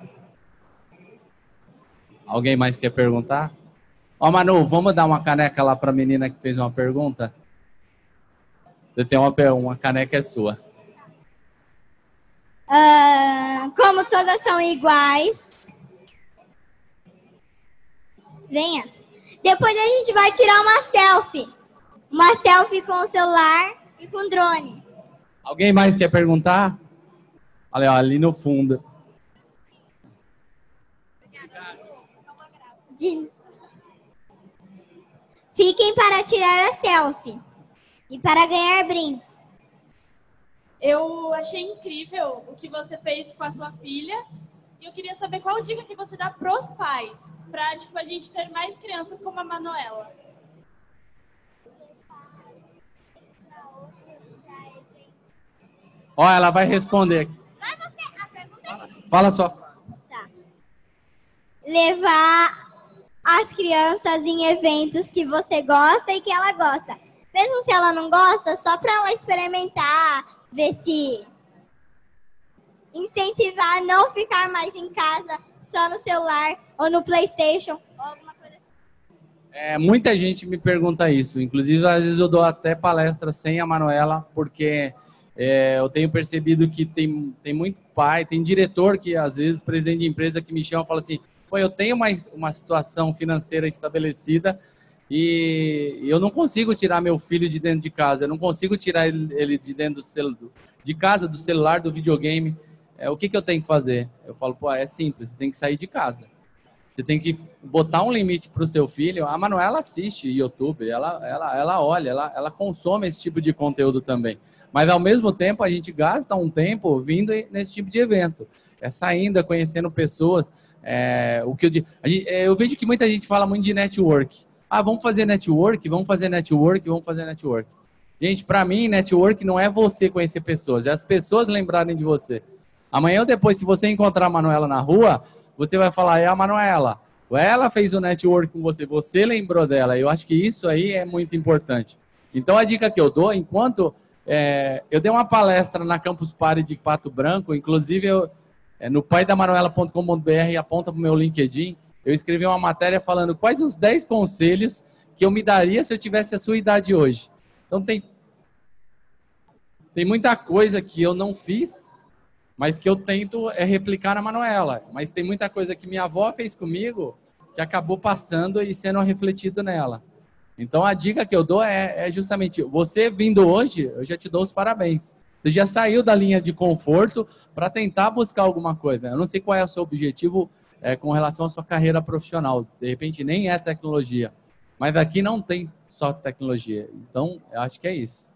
Alguém mais quer perguntar? Ó, Manu, vamos dar uma caneca lá para a menina que fez uma pergunta? Você tem uma caneca, é sua. Como todas são iguais. Venha. Depois a gente vai tirar uma selfie. Uma selfie com o celular e com o drone. Alguém mais quer perguntar? Olha, ali no fundo. Fiquem para tirar a selfie e para ganhar brindes. Eu achei incrível o que você fez com a sua filha e eu queria saber qual dica que você dá para os pais para a gente ter mais crianças como a Manuela. Ó, ela vai responder. Vai você, a pergunta é... Fala só. Tá. Levar as crianças em eventos que você gosta e que ela gosta. Mesmo se ela não gosta, só para ela experimentar, ver se... Incentivar a não ficar mais em casa, só no celular ou no PlayStation, ou alguma coisa assim. Muita gente me pergunta isso. Inclusive, às vezes eu dou até palestra sem a Manuela, porque eu tenho percebido que tem muito pai, tem diretor que, às vezes, presidente de empresa que me chama e fala assim, pô, eu tenho uma situação financeira estabelecida e eu não consigo tirar meu filho de dentro de casa, eu não consigo tirar ele de dentro de casa, do celular, do videogame. O que eu tenho que fazer? Eu falo, pô, é simples, você tem que sair de casa. Você tem que botar um limite para o seu filho. A Manuela assiste YouTube, ela olha, ela consome esse tipo de conteúdo também. Mas, ao mesmo tempo, a gente gasta um tempo vindo nesse tipo de evento. Saindo, conhecendo pessoas. Eu vejo que muita gente fala muito de network. Ah, vamos fazer network, vamos fazer network, vamos fazer network. Gente, para mim, network não é você conhecer pessoas, é as pessoas lembrarem de você. Amanhã ou depois, se você encontrar a Manuela na rua, você vai falar, é a Manuela. Ela fez o network com você, você lembrou dela. Eu acho que isso aí é muito importante. Então, a dica que eu dou, enquanto... eu dei uma palestra na Campus Party de Pato Branco, inclusive no paidamanuela.com.br, aponta para o meu LinkedIn, eu escrevi uma matéria falando quais os 10 conselhos que eu me daria se eu tivesse a sua idade hoje. Então, tem muita coisa que eu não fiz, mas que eu tento replicar na Manuela. Mas tem muita coisa que minha avó fez comigo que acabou passando e sendo refletido nela. Então, a dica que eu dou é justamente, você vindo hoje, eu já te dou os parabéns. Você já saiu da linha de conforto para tentar buscar alguma coisa. Eu não sei qual é o seu objetivo com relação à sua carreira profissional. De repente, nem é tecnologia. Mas aqui não tem só tecnologia. Então, eu acho que é isso.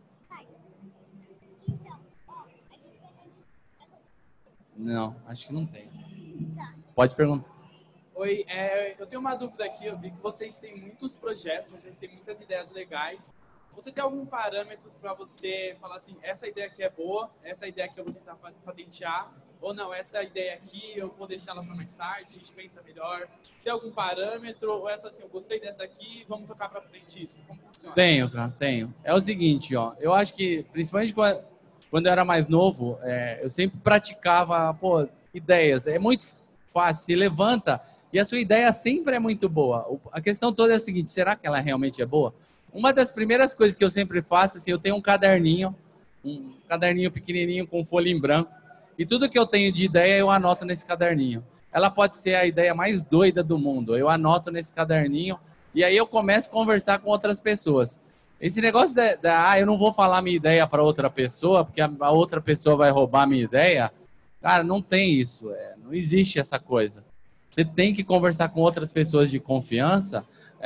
Não, acho que não tem. Pode perguntar. Oi, eu tenho uma dúvida aqui. Eu vi que vocês têm muitos projetos, vocês têm muitas ideias legais. Você tem algum parâmetro para você falar assim, essa ideia aqui é boa, essa ideia aqui eu vou tentar patentear, ou não, essa ideia aqui eu vou deixar ela para mais tarde, a gente pensa melhor. Tem algum parâmetro, ou é só assim, eu gostei dessa daqui, vamos tocar para frente isso? Como funciona? Tenho, cara, tenho. É o seguinte, ó, eu acho que, principalmente quando eu era mais novo, eu sempre praticava, ideias. É muito fácil, se levanta e a sua ideia sempre é muito boa. A questão toda é a seguinte, será que ela realmente é boa? Uma das primeiras coisas que eu sempre faço, assim, eu tenho um caderninho pequenininho com folha em branco, e tudo que eu tenho de ideia eu anoto nesse caderninho. Ela pode ser a ideia mais doida do mundo, eu anoto nesse caderninho, e aí eu começo a conversar com outras pessoas. Esse negócio eu não vou falar minha ideia para outra pessoa, porque a outra pessoa vai roubar minha ideia, cara, não tem isso, não existe essa coisa. Você tem que conversar com outras pessoas de confiança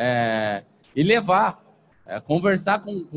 e levar. Conversar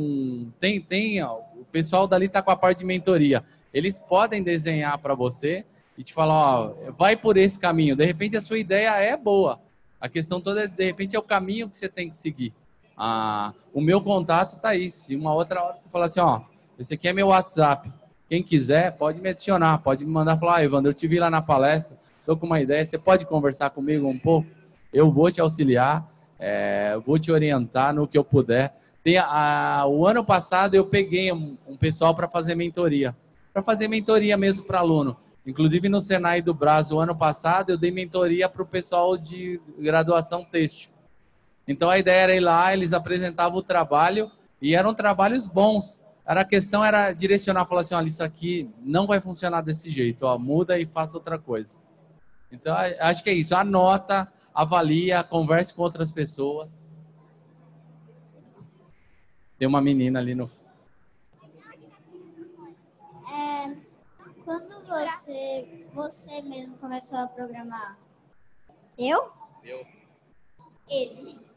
ó, o pessoal dali está com a parte de mentoria. Eles podem desenhar para você e te falar, ó, vai por esse caminho. De repente a sua ideia é boa. A questão toda, de repente, é o caminho que você tem que seguir. O meu contato está aí. Se uma outra hora você falar assim, ó, esse aqui é meu WhatsApp. Quem quiser, pode me adicionar, pode me mandar falar, Evandro, eu te vi lá na palestra, estou com uma ideia, você pode conversar comigo um pouco? Eu vou te auxiliar. Vou te orientar no que eu puder. O ano passado eu peguei um pessoal para fazer mentoria mesmo para aluno. Inclusive no Senai do Brás, o ano passado eu dei mentoria para o pessoal de graduação têxtil. Então a ideia era ir lá, eles apresentavam o trabalho e eram trabalhos bons. A questão era direcionar, falar assim, olha, isso aqui não vai funcionar desse jeito, ó, muda e faça outra coisa. Então acho que é isso, anota, avalia, converse com outras pessoas. Tem uma menina ali no... Quando você mesmo começou a programar? Eu? Ele.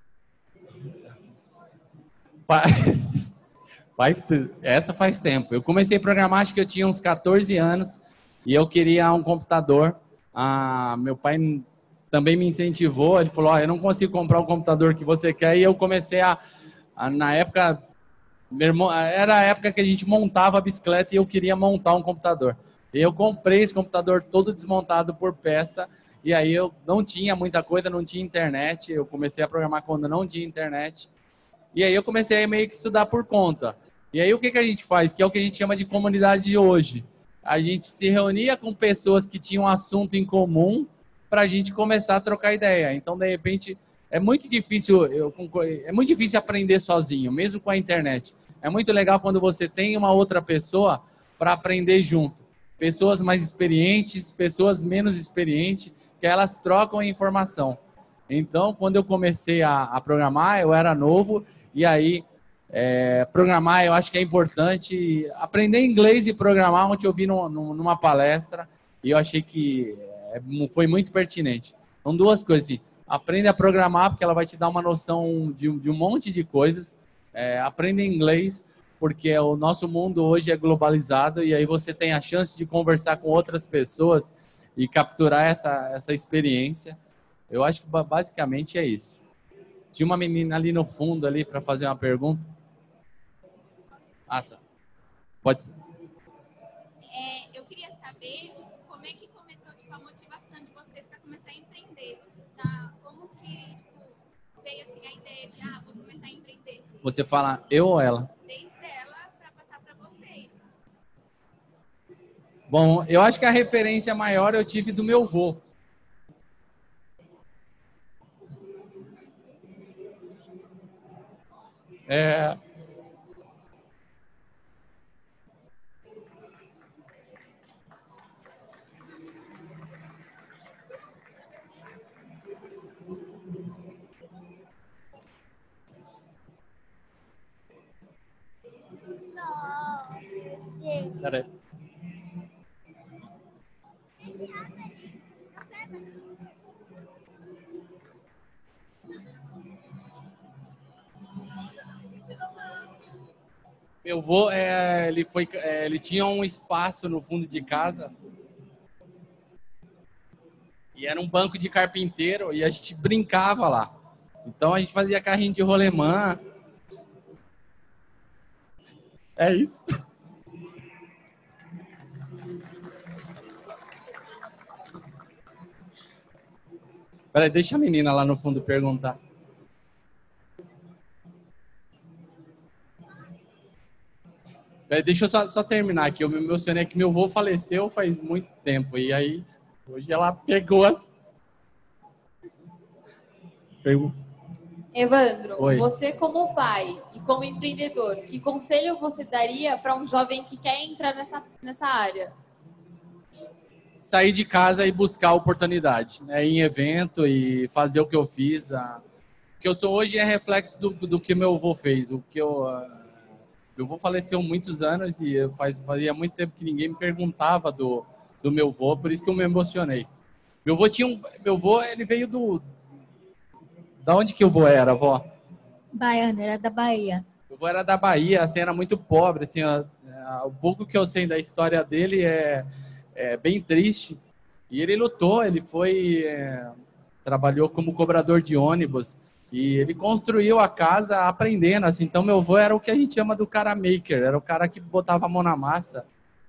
Essa faz tempo. Eu comecei a programar, acho que eu tinha uns 14 anos e eu queria um computador. Meu pai também me incentivou, ele falou, eu não consigo comprar o computador que você quer, e eu comecei na época, era a época que a gente montava a bicicleta e eu queria montar um computador. E eu comprei esse computador todo desmontado por peça, e aí eu não tinha muita coisa, não tinha internet, eu comecei a programar quando não tinha internet, e aí eu comecei a meio que estudar por conta. E aí o que a gente faz, que é o que a gente chama de comunidade de hoje? A gente se reunia com pessoas que tinham um assunto em comum, para a gente começar a trocar ideia. Então, de repente, é muito difícil aprender sozinho, mesmo com a internet. É muito legal quando você tem uma outra pessoa para aprender junto. Pessoas mais experientes, pessoas menos experientes, que elas trocam informação. Então, quando eu comecei a programar, eu era novo, e aí, programar eu acho que é importante. Aprender inglês e programar, ontem eu vi numa palestra, e eu achei que foi muito pertinente. Então, duas coisas, assim, aprenda a programar, porque ela vai te dar uma noção de um monte de coisas. Aprenda inglês, porque o nosso mundo hoje é globalizado, e aí você tem a chance de conversar com outras pessoas e capturar essa experiência. Eu acho que basicamente é isso. Tinha uma menina ali no fundo ali para fazer uma pergunta. Tá. Pode. Eu queria saber como é que começou a motivação de vocês para começar a empreender. Tá? Como que veio assim a ideia de vou começar a empreender? Você fala eu ou ela? Desde ela para passar para vocês. Bom, eu acho que a referência maior eu tive do meu avô. Peraí. Meu avô, ele tinha um espaço no fundo de casa E era um banco de carpinteiro e a gente brincava lá. Então a gente fazia carrinho de rolemã. É isso. Peraí, deixa a menina lá no fundo perguntar. Peraí, deixa eu só terminar aqui. Eu me emocionei que meu avô faleceu faz muito tempo. E aí, hoje ela pegou as... Pegou. Evandro, Oi. você como pai e como empreendedor, que conselho você daria para um jovem que quer entrar nessa área? Sair de casa e buscar oportunidade, né? Ir em evento e fazer o que eu fiz. O que eu sou hoje é reflexo do que meu avô fez. Meu avô faleceu há muitos anos e fazia muito tempo que ninguém me perguntava do meu avô, por isso que eu me emocionei. Meu avô, ele veio Da onde que o avô era, avó? Baiano, era da Bahia. O avô era da Bahia, assim, era muito pobre, assim, o pouco que eu sei da história dele é bem triste. E ele lutou, ele trabalhou como cobrador de ônibus e ele construiu a casa aprendendo, assim. Então meu avô era o que a gente chama do cara maker, era o cara que botava a mão na massa.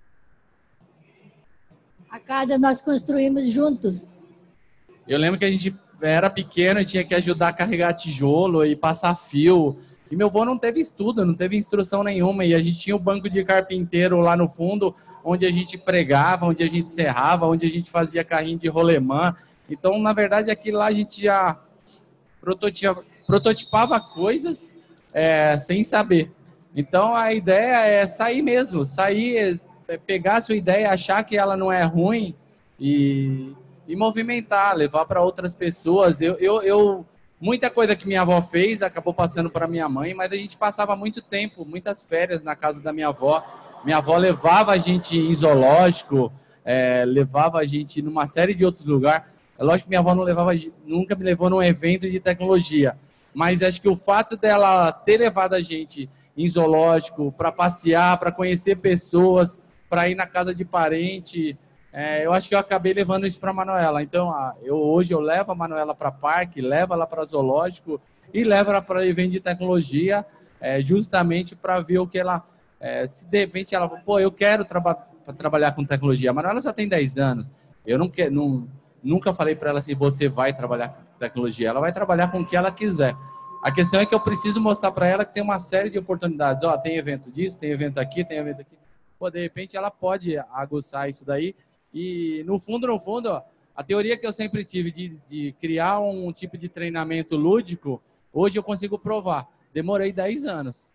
A casa nós construímos juntos. Eu lembro que a gente era pequeno e tinha que ajudar a carregar tijolo e passar fio. E meu avô não teve estudo, não teve instrução nenhuma. E a gente tinha o banco de carpinteiro lá no fundo, onde a gente pregava, onde a gente serrava, onde a gente fazia carrinho de rolemã. Então, na verdade, aquilo lá a gente já prototipava coisas sem saber. Então, a ideia é sair mesmo, pegar a sua ideia, achar que ela não é ruim e movimentar, levar para outras pessoas. Muita coisa que minha avó fez acabou passando para minha mãe, mas a gente passava muito tempo, muitas férias na casa da minha avó. Minha avó levava a gente em zoológico, levava a gente numa série de outros lugares. É lógico que minha avó nunca me levou num evento de tecnologia, mas acho que o fato dela ter levado a gente em zoológico para passear, para conhecer pessoas, para ir na casa de parente, eu acho que eu acabei levando isso para a Manuela. Então, hoje eu levo a Manuela para parque, levo ela para zoológico e levo ela para evento de tecnologia, justamente para ver o que ela... se de repente ela... Pô, eu quero trabalhar com tecnologia. A Manuela só tem 10 anos. Eu nunca falei para ela assim, você vai trabalhar com tecnologia. Ela vai trabalhar com o que ela quiser. A questão é que eu preciso mostrar para ela que tem uma série de oportunidades. Ó, tem evento disso, tem evento aqui, tem evento aqui. Pô, de repente ela pode aguçar isso daí. E no fundo, ó, a teoria que eu sempre tive de criar um tipo de treinamento lúdico, hoje eu consigo provar. Demorei 10 anos.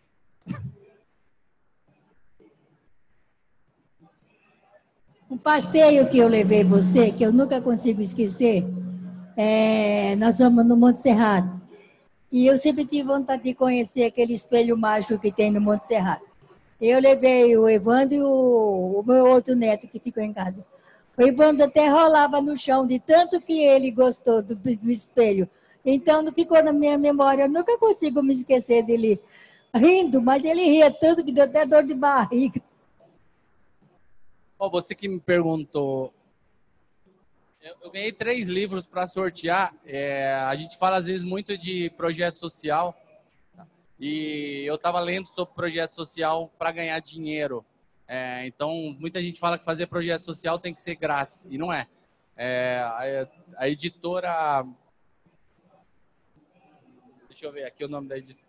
Um passeio que eu levei você, que eu nunca consigo esquecer, nós fomos no Monte Serrato. E eu sempre tive vontade de conhecer aquele espelho mágico que tem no Monte Serrato. Eu levei o Evandro e o meu outro neto que ficou em casa. O Evandro até rolava no chão, de tanto que ele gostou do espelho. Então, não ficou na minha memória. Eu nunca consigo me esquecer dele rindo, mas ele ria tanto que deu até dor de barriga. Oh, você que me perguntou, eu ganhei 3 livros para sortear. A gente fala às vezes muito de projeto social e eu estava lendo sobre projeto social para ganhar dinheiro. Então, muita gente fala que fazer projeto social tem que ser grátis e não é. A editora... Deixa eu ver aqui o nome da editora.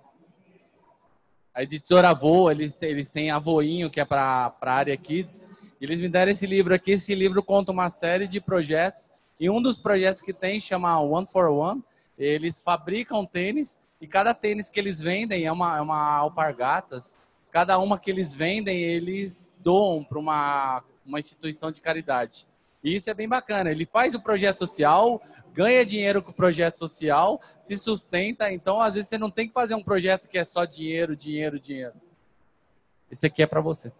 A editora Avô, eles têm Avoinho, que é para a área Kids. Eles me deram esse livro aqui. Esse livro conta uma série de projetos. E um dos projetos que tem chama One for One. Eles fabricam tênis e cada tênis que eles vendem é uma alpargatas. Cada uma que eles vendem, eles doam para uma instituição de caridade. E isso é bem bacana. Ele faz o projeto social, ganha dinheiro com o projeto social, se sustenta. Então, às vezes, você não tem que fazer um projeto que é só dinheiro, dinheiro, dinheiro. Esse aqui é para você.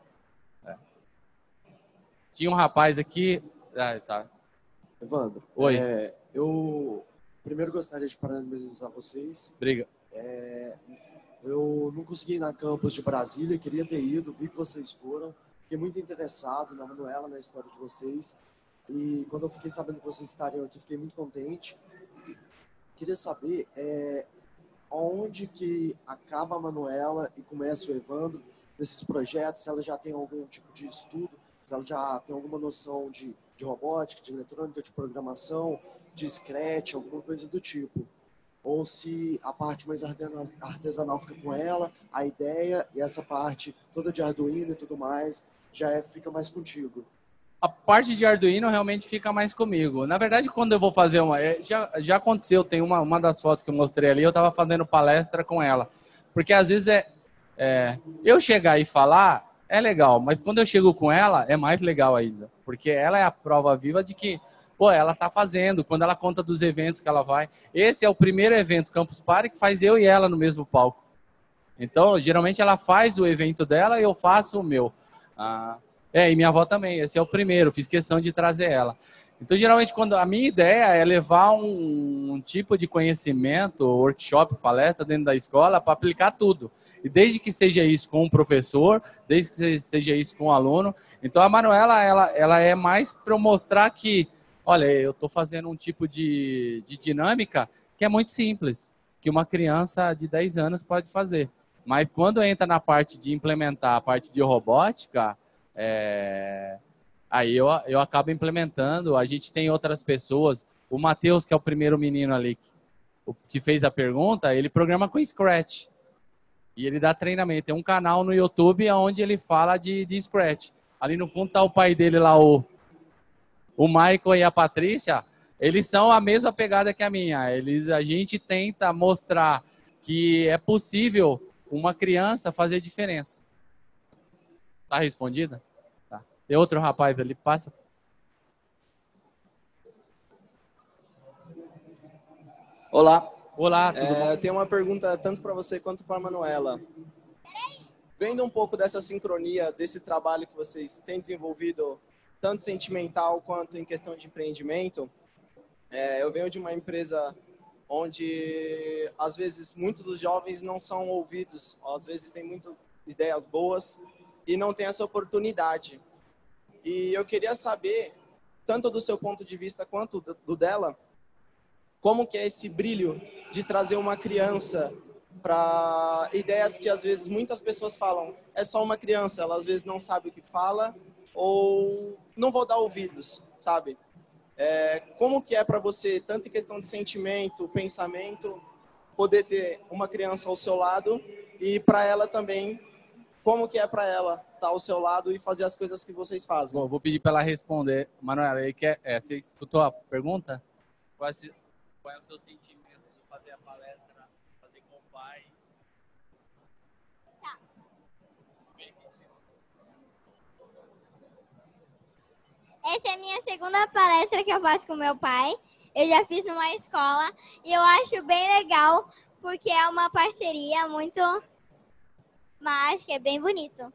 Tinha um rapaz aqui... tá. Evandro, Oi. Eu primeiro gostaria de parabenizar vocês. Obrigado. Eu não consegui ir na campus de Brasília, queria ter ido, vi que vocês foram. Fiquei muito interessado na Manuela, na história de vocês. E quando eu fiquei sabendo que vocês estariam aqui, fiquei muito contente. Queria saber onde que acaba a Manuela e começa o Evandro nesses projetos, se ela já tem algum tipo de estudo, se ela já tem alguma noção de robótica, de eletrônica, de programação, de Scratch, alguma coisa do tipo. Ou se a parte mais artesanal fica com ela, a ideia e essa parte toda de Arduino e tudo mais, fica mais contigo. A parte de Arduino realmente fica mais comigo. Na verdade, quando eu vou fazer já aconteceu, tem uma das fotos que eu mostrei ali, eu estava fazendo palestra com ela. Porque às vezes eu chegar e falar é legal, mas quando eu chego com ela é mais legal ainda. Porque ela é a prova viva de que, pô, ela está fazendo, quando ela conta dos eventos que ela vai. Esse é o primeiro evento Campus Party que faz eu e ela no mesmo palco. Então, geralmente ela faz o evento dela e eu faço o meu. E minha avó também, esse é o primeiro, fiz questão de trazer ela. Então, geralmente, quando a minha ideia é levar um tipo de conhecimento, workshop, palestra dentro da escola para aplicar tudo. E desde que seja isso com o professor, desde que seja isso com o aluno. Então, a Manuela, ela é mais para eu mostrar que, olha, eu estou fazendo um tipo de dinâmica que é muito simples, que uma criança de 10 anos pode fazer. Mas quando entra na parte de implementar a parte de robótica, aí eu acabo implementando. A gente tem outras pessoas. O Matheus, que é o primeiro menino ali que fez a pergunta, ele programa com Scratch. E ele dá treinamento. Tem um canal no YouTube onde ele fala de Scratch. Ali no fundo está o pai dele lá, o Michael e a Patrícia. Eles são a mesma pegada que a minha. A gente tenta mostrar que é possível uma criança fazer diferença. Tá respondida? Tá. Tem outro rapaz ali, passa. Olá. Olá, tudo bom? Eu tenho uma pergunta tanto para você quanto para a Manuela. Vendo um pouco dessa sincronia, desse trabalho que vocês têm desenvolvido, tanto sentimental quanto em questão de empreendimento, eu venho de uma empresa onde, às vezes, muitos dos jovens não são ouvidos, às vezes tem muitas ideias boas e não tem essa oportunidade. E eu queria saber, tanto do seu ponto de vista quanto do dela, como que é esse brilho de trazer uma criança para ideias que às vezes muitas pessoas falam, é só uma criança, ela às vezes não sabe o que fala ou não vou dar ouvidos, sabe? Como que é para você, tanto em questão de sentimento, pensamento, poder ter uma criança ao seu lado e para ela também, como que é para ela estar ao seu lado e fazer as coisas que vocês fazem? Bom, vou pedir para ela responder. Manuela, você escutou a pergunta? Qual é o seu sentimento de fazer a palestra, fazer com o pai? Tá. Essa é a minha segunda palestra que eu faço com meu pai. Eu já fiz numa escola e eu acho bem legal porque é uma parceria muito mágica, é bem bonito.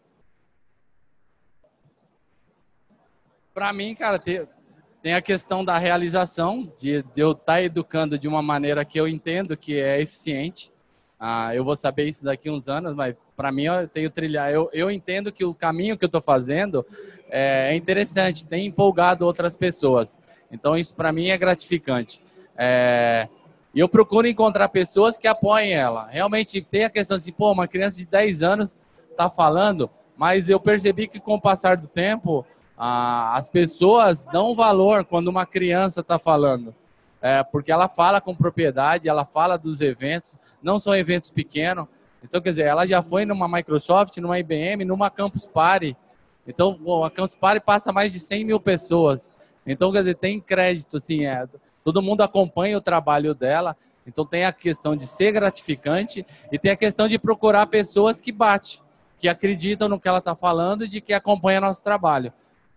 Para mim, cara, tem a questão da realização, de eu estar educando de uma maneira que eu entendo que é eficiente. Eu vou saber isso daqui a uns anos, mas para mim eu tenho trilhar. Eu entendo que o caminho que eu estou fazendo é interessante, tem empolgado outras pessoas. Então isso para mim é gratificante. E eu procuro encontrar pessoas que apoiem ela. Realmente tem a questão assim, pô, uma criança de 10 anos está falando, mas eu percebi que com o passar do tempo, as pessoas dão valor quando uma criança está falando. Porque ela fala com propriedade, ela fala dos eventos, não são eventos pequenos. Então, quer dizer, ela já foi numa Microsoft, numa IBM, numa Campus Party. Então, a Campus Party passa mais de 100 mil pessoas. Então, quer dizer, tem crédito, assim, todo mundo acompanha o trabalho dela. Então, tem a questão de ser gratificante e tem a questão de procurar pessoas que batem, que acreditam no que ela está falando e de que acompanham nosso trabalho.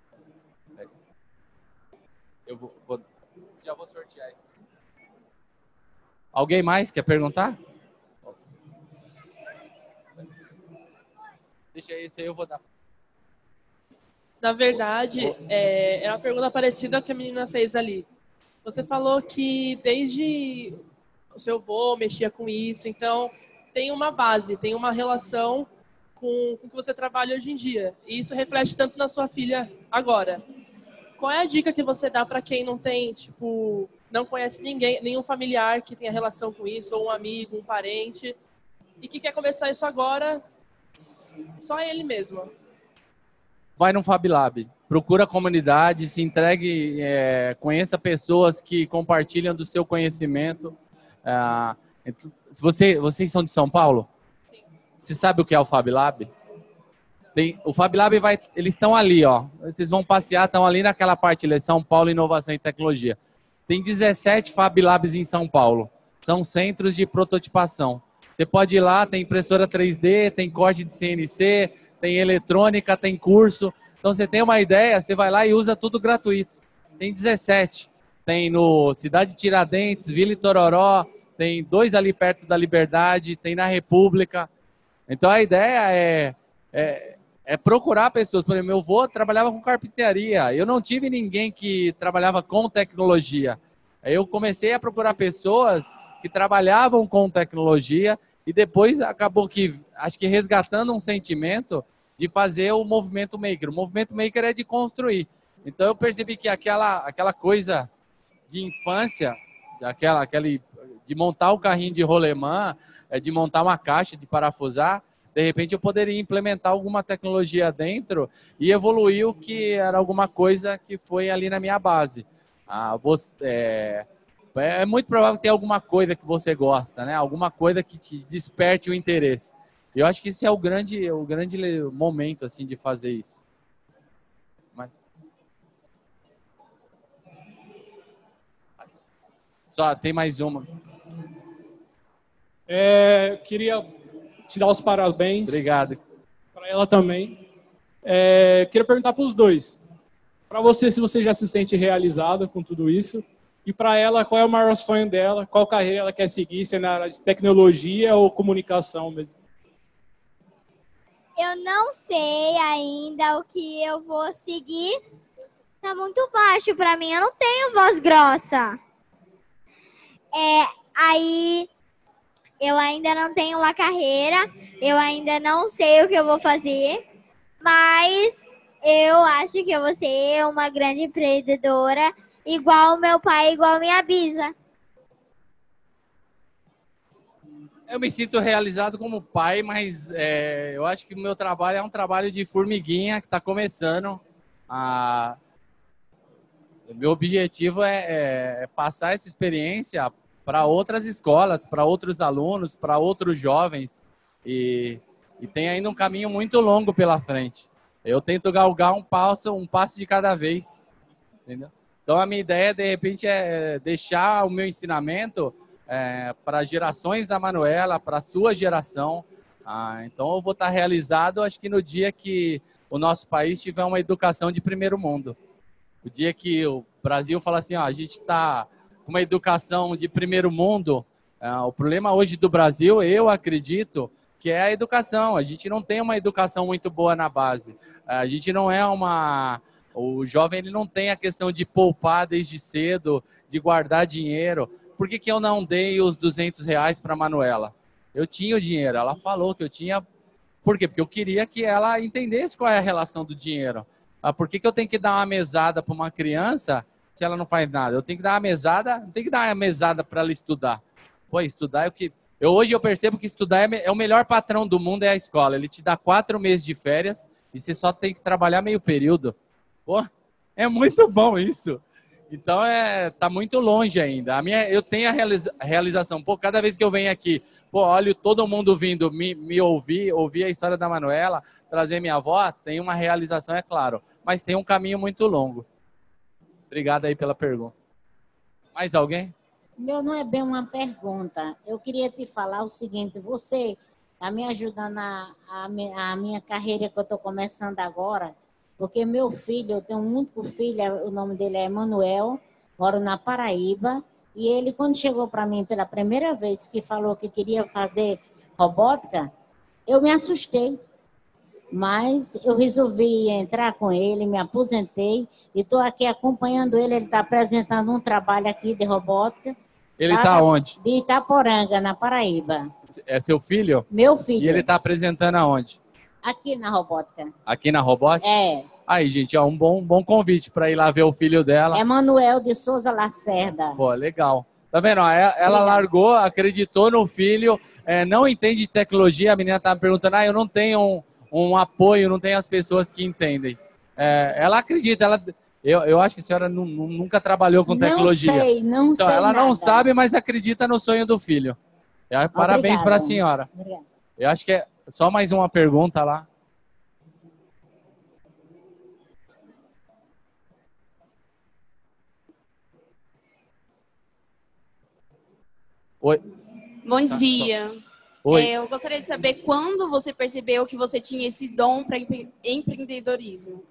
Eu já vou sortear isso. Alguém mais quer perguntar? Deixa esse aí, eu vou dar. Na verdade, é uma pergunta parecida que a menina fez ali. Você falou que desde o seu avô mexia com isso, então tem uma base, tem uma relação com o que você trabalha hoje em dia. E isso reflete tanto na sua filha agora. qual é a dica que você dá para quem não tem, tipo, não conhece ninguém, nenhum familiar que tenha relação com isso, ou um amigo, um parente, e que quer começar isso agora, só ele mesmo? Vai no Fab Lab, procura a comunidade, se entregue, conheça pessoas que compartilham do seu conhecimento. Vocês são de São Paulo? Sim. Você sabe o que é o Fab Lab? O Fab Lab eles estão ali, ó. Vocês vão passear, estão ali naquela parte ali, São Paulo Inovação e Tecnologia. Tem 17 Fab Labs em São Paulo. São centros de prototipação. Você pode ir lá, tem impressora 3D, tem corte de CNC, tem eletrônica, tem curso. Então, você tem uma ideia, você vai lá e usa tudo gratuito. Tem 17. Tem no Cidade Tiradentes, Vila Itororó, tem 2 ali perto da Liberdade, tem na República. Então, a ideia é procurar pessoas. Por exemplo, meu avô trabalhava com carpintaria. Eu não tive ninguém que trabalhava com tecnologia. Aí eu comecei a procurar pessoas que trabalhavam com tecnologia e depois acabou que, acho que resgatando um sentimento de fazer o movimento maker. O movimento maker é de construir. Então eu percebi que aquela coisa de infância, de montar o carrinho de rolemã, de montar uma caixa, de parafusar, de repente eu poderia implementar alguma tecnologia dentro e evoluir o que era alguma coisa que foi ali na minha base. É muito provável que tenha alguma coisa que você gosta, né? Alguma coisa que te desperte o interesse. Eu acho que esse é o grande momento assim, de fazer isso. Só tem mais uma. Queria te dar os parabéns. Obrigado. Para ela também. Queria perguntar para os dois. Para você, se você já se sente realizada com tudo isso. E para ela, qual é o maior sonho dela? Qual carreira ela quer seguir? Se é na área de tecnologia ou comunicação mesmo? Eu não sei ainda o que eu vou seguir. Tá muito baixo para mim. Eu não tenho voz grossa. Aí eu ainda não tenho uma carreira. Eu ainda não sei o que eu vou fazer. Mas eu acho que eu vou ser uma grande empreendedora. Igual meu pai, igual minha bisa. Eu me sinto realizado como pai, mas eu acho que o meu trabalho é um trabalho de formiguinha que está começando. Meu objetivo é passar essa experiência para outras escolas, para outros alunos, para outros jovens. E tem ainda um caminho muito longo pela frente. Eu tento galgar um passo de cada vez. Entendeu? Então, a minha ideia, de repente, é deixar o meu ensinamento para gerações da Manuela, para a sua geração. Então, eu vou estar realizado, acho que no dia que o nosso país tiver uma educação de primeiro mundo. O dia que o Brasil fala assim, a gente está com uma educação de primeiro mundo. O problema hoje do Brasil, eu acredito, que é a educação. A gente não tem uma educação muito boa na base. A gente não é uma... O jovem ele não tem a questão de poupar desde cedo, de guardar dinheiro. Por que eu não dei os R$200 para a Manuela? Eu tinha o dinheiro, ela falou que eu tinha. Por quê? Porque eu queria que ela entendesse qual é a relação do dinheiro. Por que eu tenho que dar uma mesada para uma criança se ela não faz nada? Eu tenho que dar uma mesada, não tenho que dar uma mesada para ela estudar. Pô, estudar é o que... Hoje eu percebo que estudar é o melhor patrão do mundo, é a escola. Ele te dá 4 meses de férias e você só tem que trabalhar meio período. Pô, é muito bom isso. Então, tá muito longe ainda. Eu tenho a realização. Pô, cada vez que eu venho aqui, olho todo mundo vindo me ouvir a história da Manuela, trazer minha avó, tem uma realização, é claro. Mas tem um caminho muito longo. Obrigado aí pela pergunta. Mais alguém? Meu, não é bem uma pergunta. Eu queria te falar o seguinte, você está me ajudando a minha carreira que eu estou começando agora, porque meu filho, eu tenho um único filho, o nome dele é Emanuel, moro na Paraíba, e ele, quando chegou para mim pela primeira vez, que falou que queria fazer robótica, eu me assustei. Mas eu resolvi entrar com ele, me aposentei, e estou aqui acompanhando ele está apresentando um trabalho aqui de robótica. Ele está onde? De Itaporanga, na Paraíba. É seu filho? Meu filho. E ele está apresentando aonde? Aqui na robótica. Aqui na robótica? É. Aí, gente, ó, um bom convite para ir lá ver o filho dela. Emanuel de Souza Lacerda. Pô, legal. Tá vendo? Ó, ela largou, acreditou no filho, não entende de tecnologia. A menina tava perguntando, eu não tenho um apoio, não tenho as pessoas que entendem. Ela acredita, eu acho que a senhora nunca trabalhou com tecnologia. Não sei então, ela nada. não sabe, mas acredita no sonho do filho. Parabéns para a senhora. Obrigada. Eu acho que é só mais uma pergunta lá. Oi. Bom dia. Oi. Eu gostaria de saber quando você percebeu que você tinha esse dom para empreendedorismo.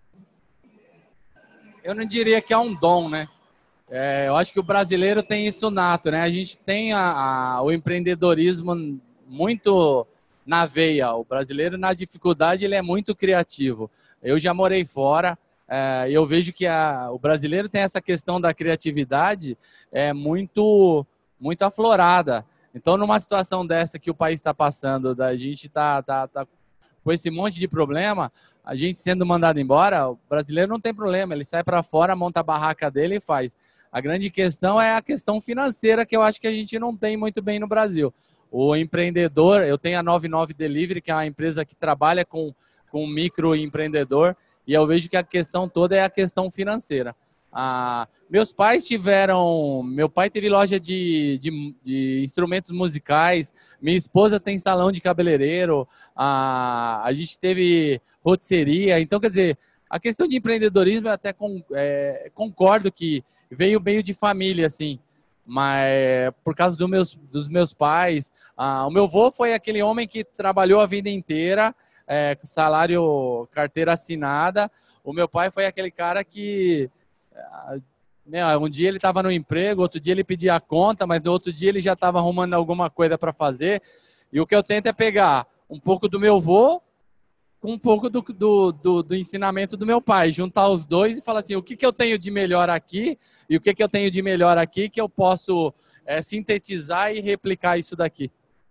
Eu não diria que é um dom, né? Eu acho que o brasileiro tem isso nato, né? A gente tem o empreendedorismo muito na veia. O brasileiro, na dificuldade, ele é muito criativo. Eu já morei fora, eu vejo que o brasileiro tem essa questão da criatividade muito aflorada. Então, numa situação dessa que o país está passando, da gente tá com esse monte de problema, a gente sendo mandado embora, o brasileiro não tem problema, ele sai para fora, monta a barraca dele e faz. A grande questão é a questão financeira, que eu acho que a gente não tem muito bem no Brasil. O empreendedor, eu tenho a 99 Delivery, que é uma empresa que trabalha com microempreendedor, e eu vejo que a questão toda é a questão financeira. Meu pai teve loja de instrumentos musicais, minha esposa tem salão de cabeleireiro, a gente teve rotisseria. Então, quer dizer, a questão de empreendedorismo eu até concordo que veio meio de família, assim, mas por causa dos meus pais. O meu avô foi aquele homem que trabalhou a vida inteira, com salário, carteira assinada. O meu pai foi aquele cara que um dia ele estava no emprego, outro dia ele pedia a conta, mas no outro dia ele já estava arrumando alguma coisa para fazer. E o que eu tento é pegar um pouco do meu avô com um pouco do ensinamento do meu pai, juntar os dois e falar assim, o que eu tenho de melhor aqui e o que eu tenho de melhor aqui que eu posso sintetizar e replicar isso daqui.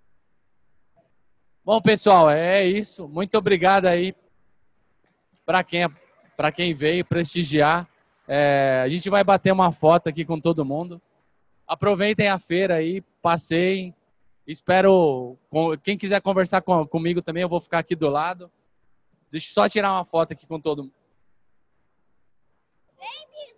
Bom, pessoal, é isso. Muito obrigado aí para quem veio prestigiar. A gente vai bater uma foto aqui com todo mundo. Aproveitem a feira aí, passeiem. Espero, quem quiser conversar comigo também, eu vou ficar aqui do lado. Deixa eu só tirar uma foto aqui com todo mundo.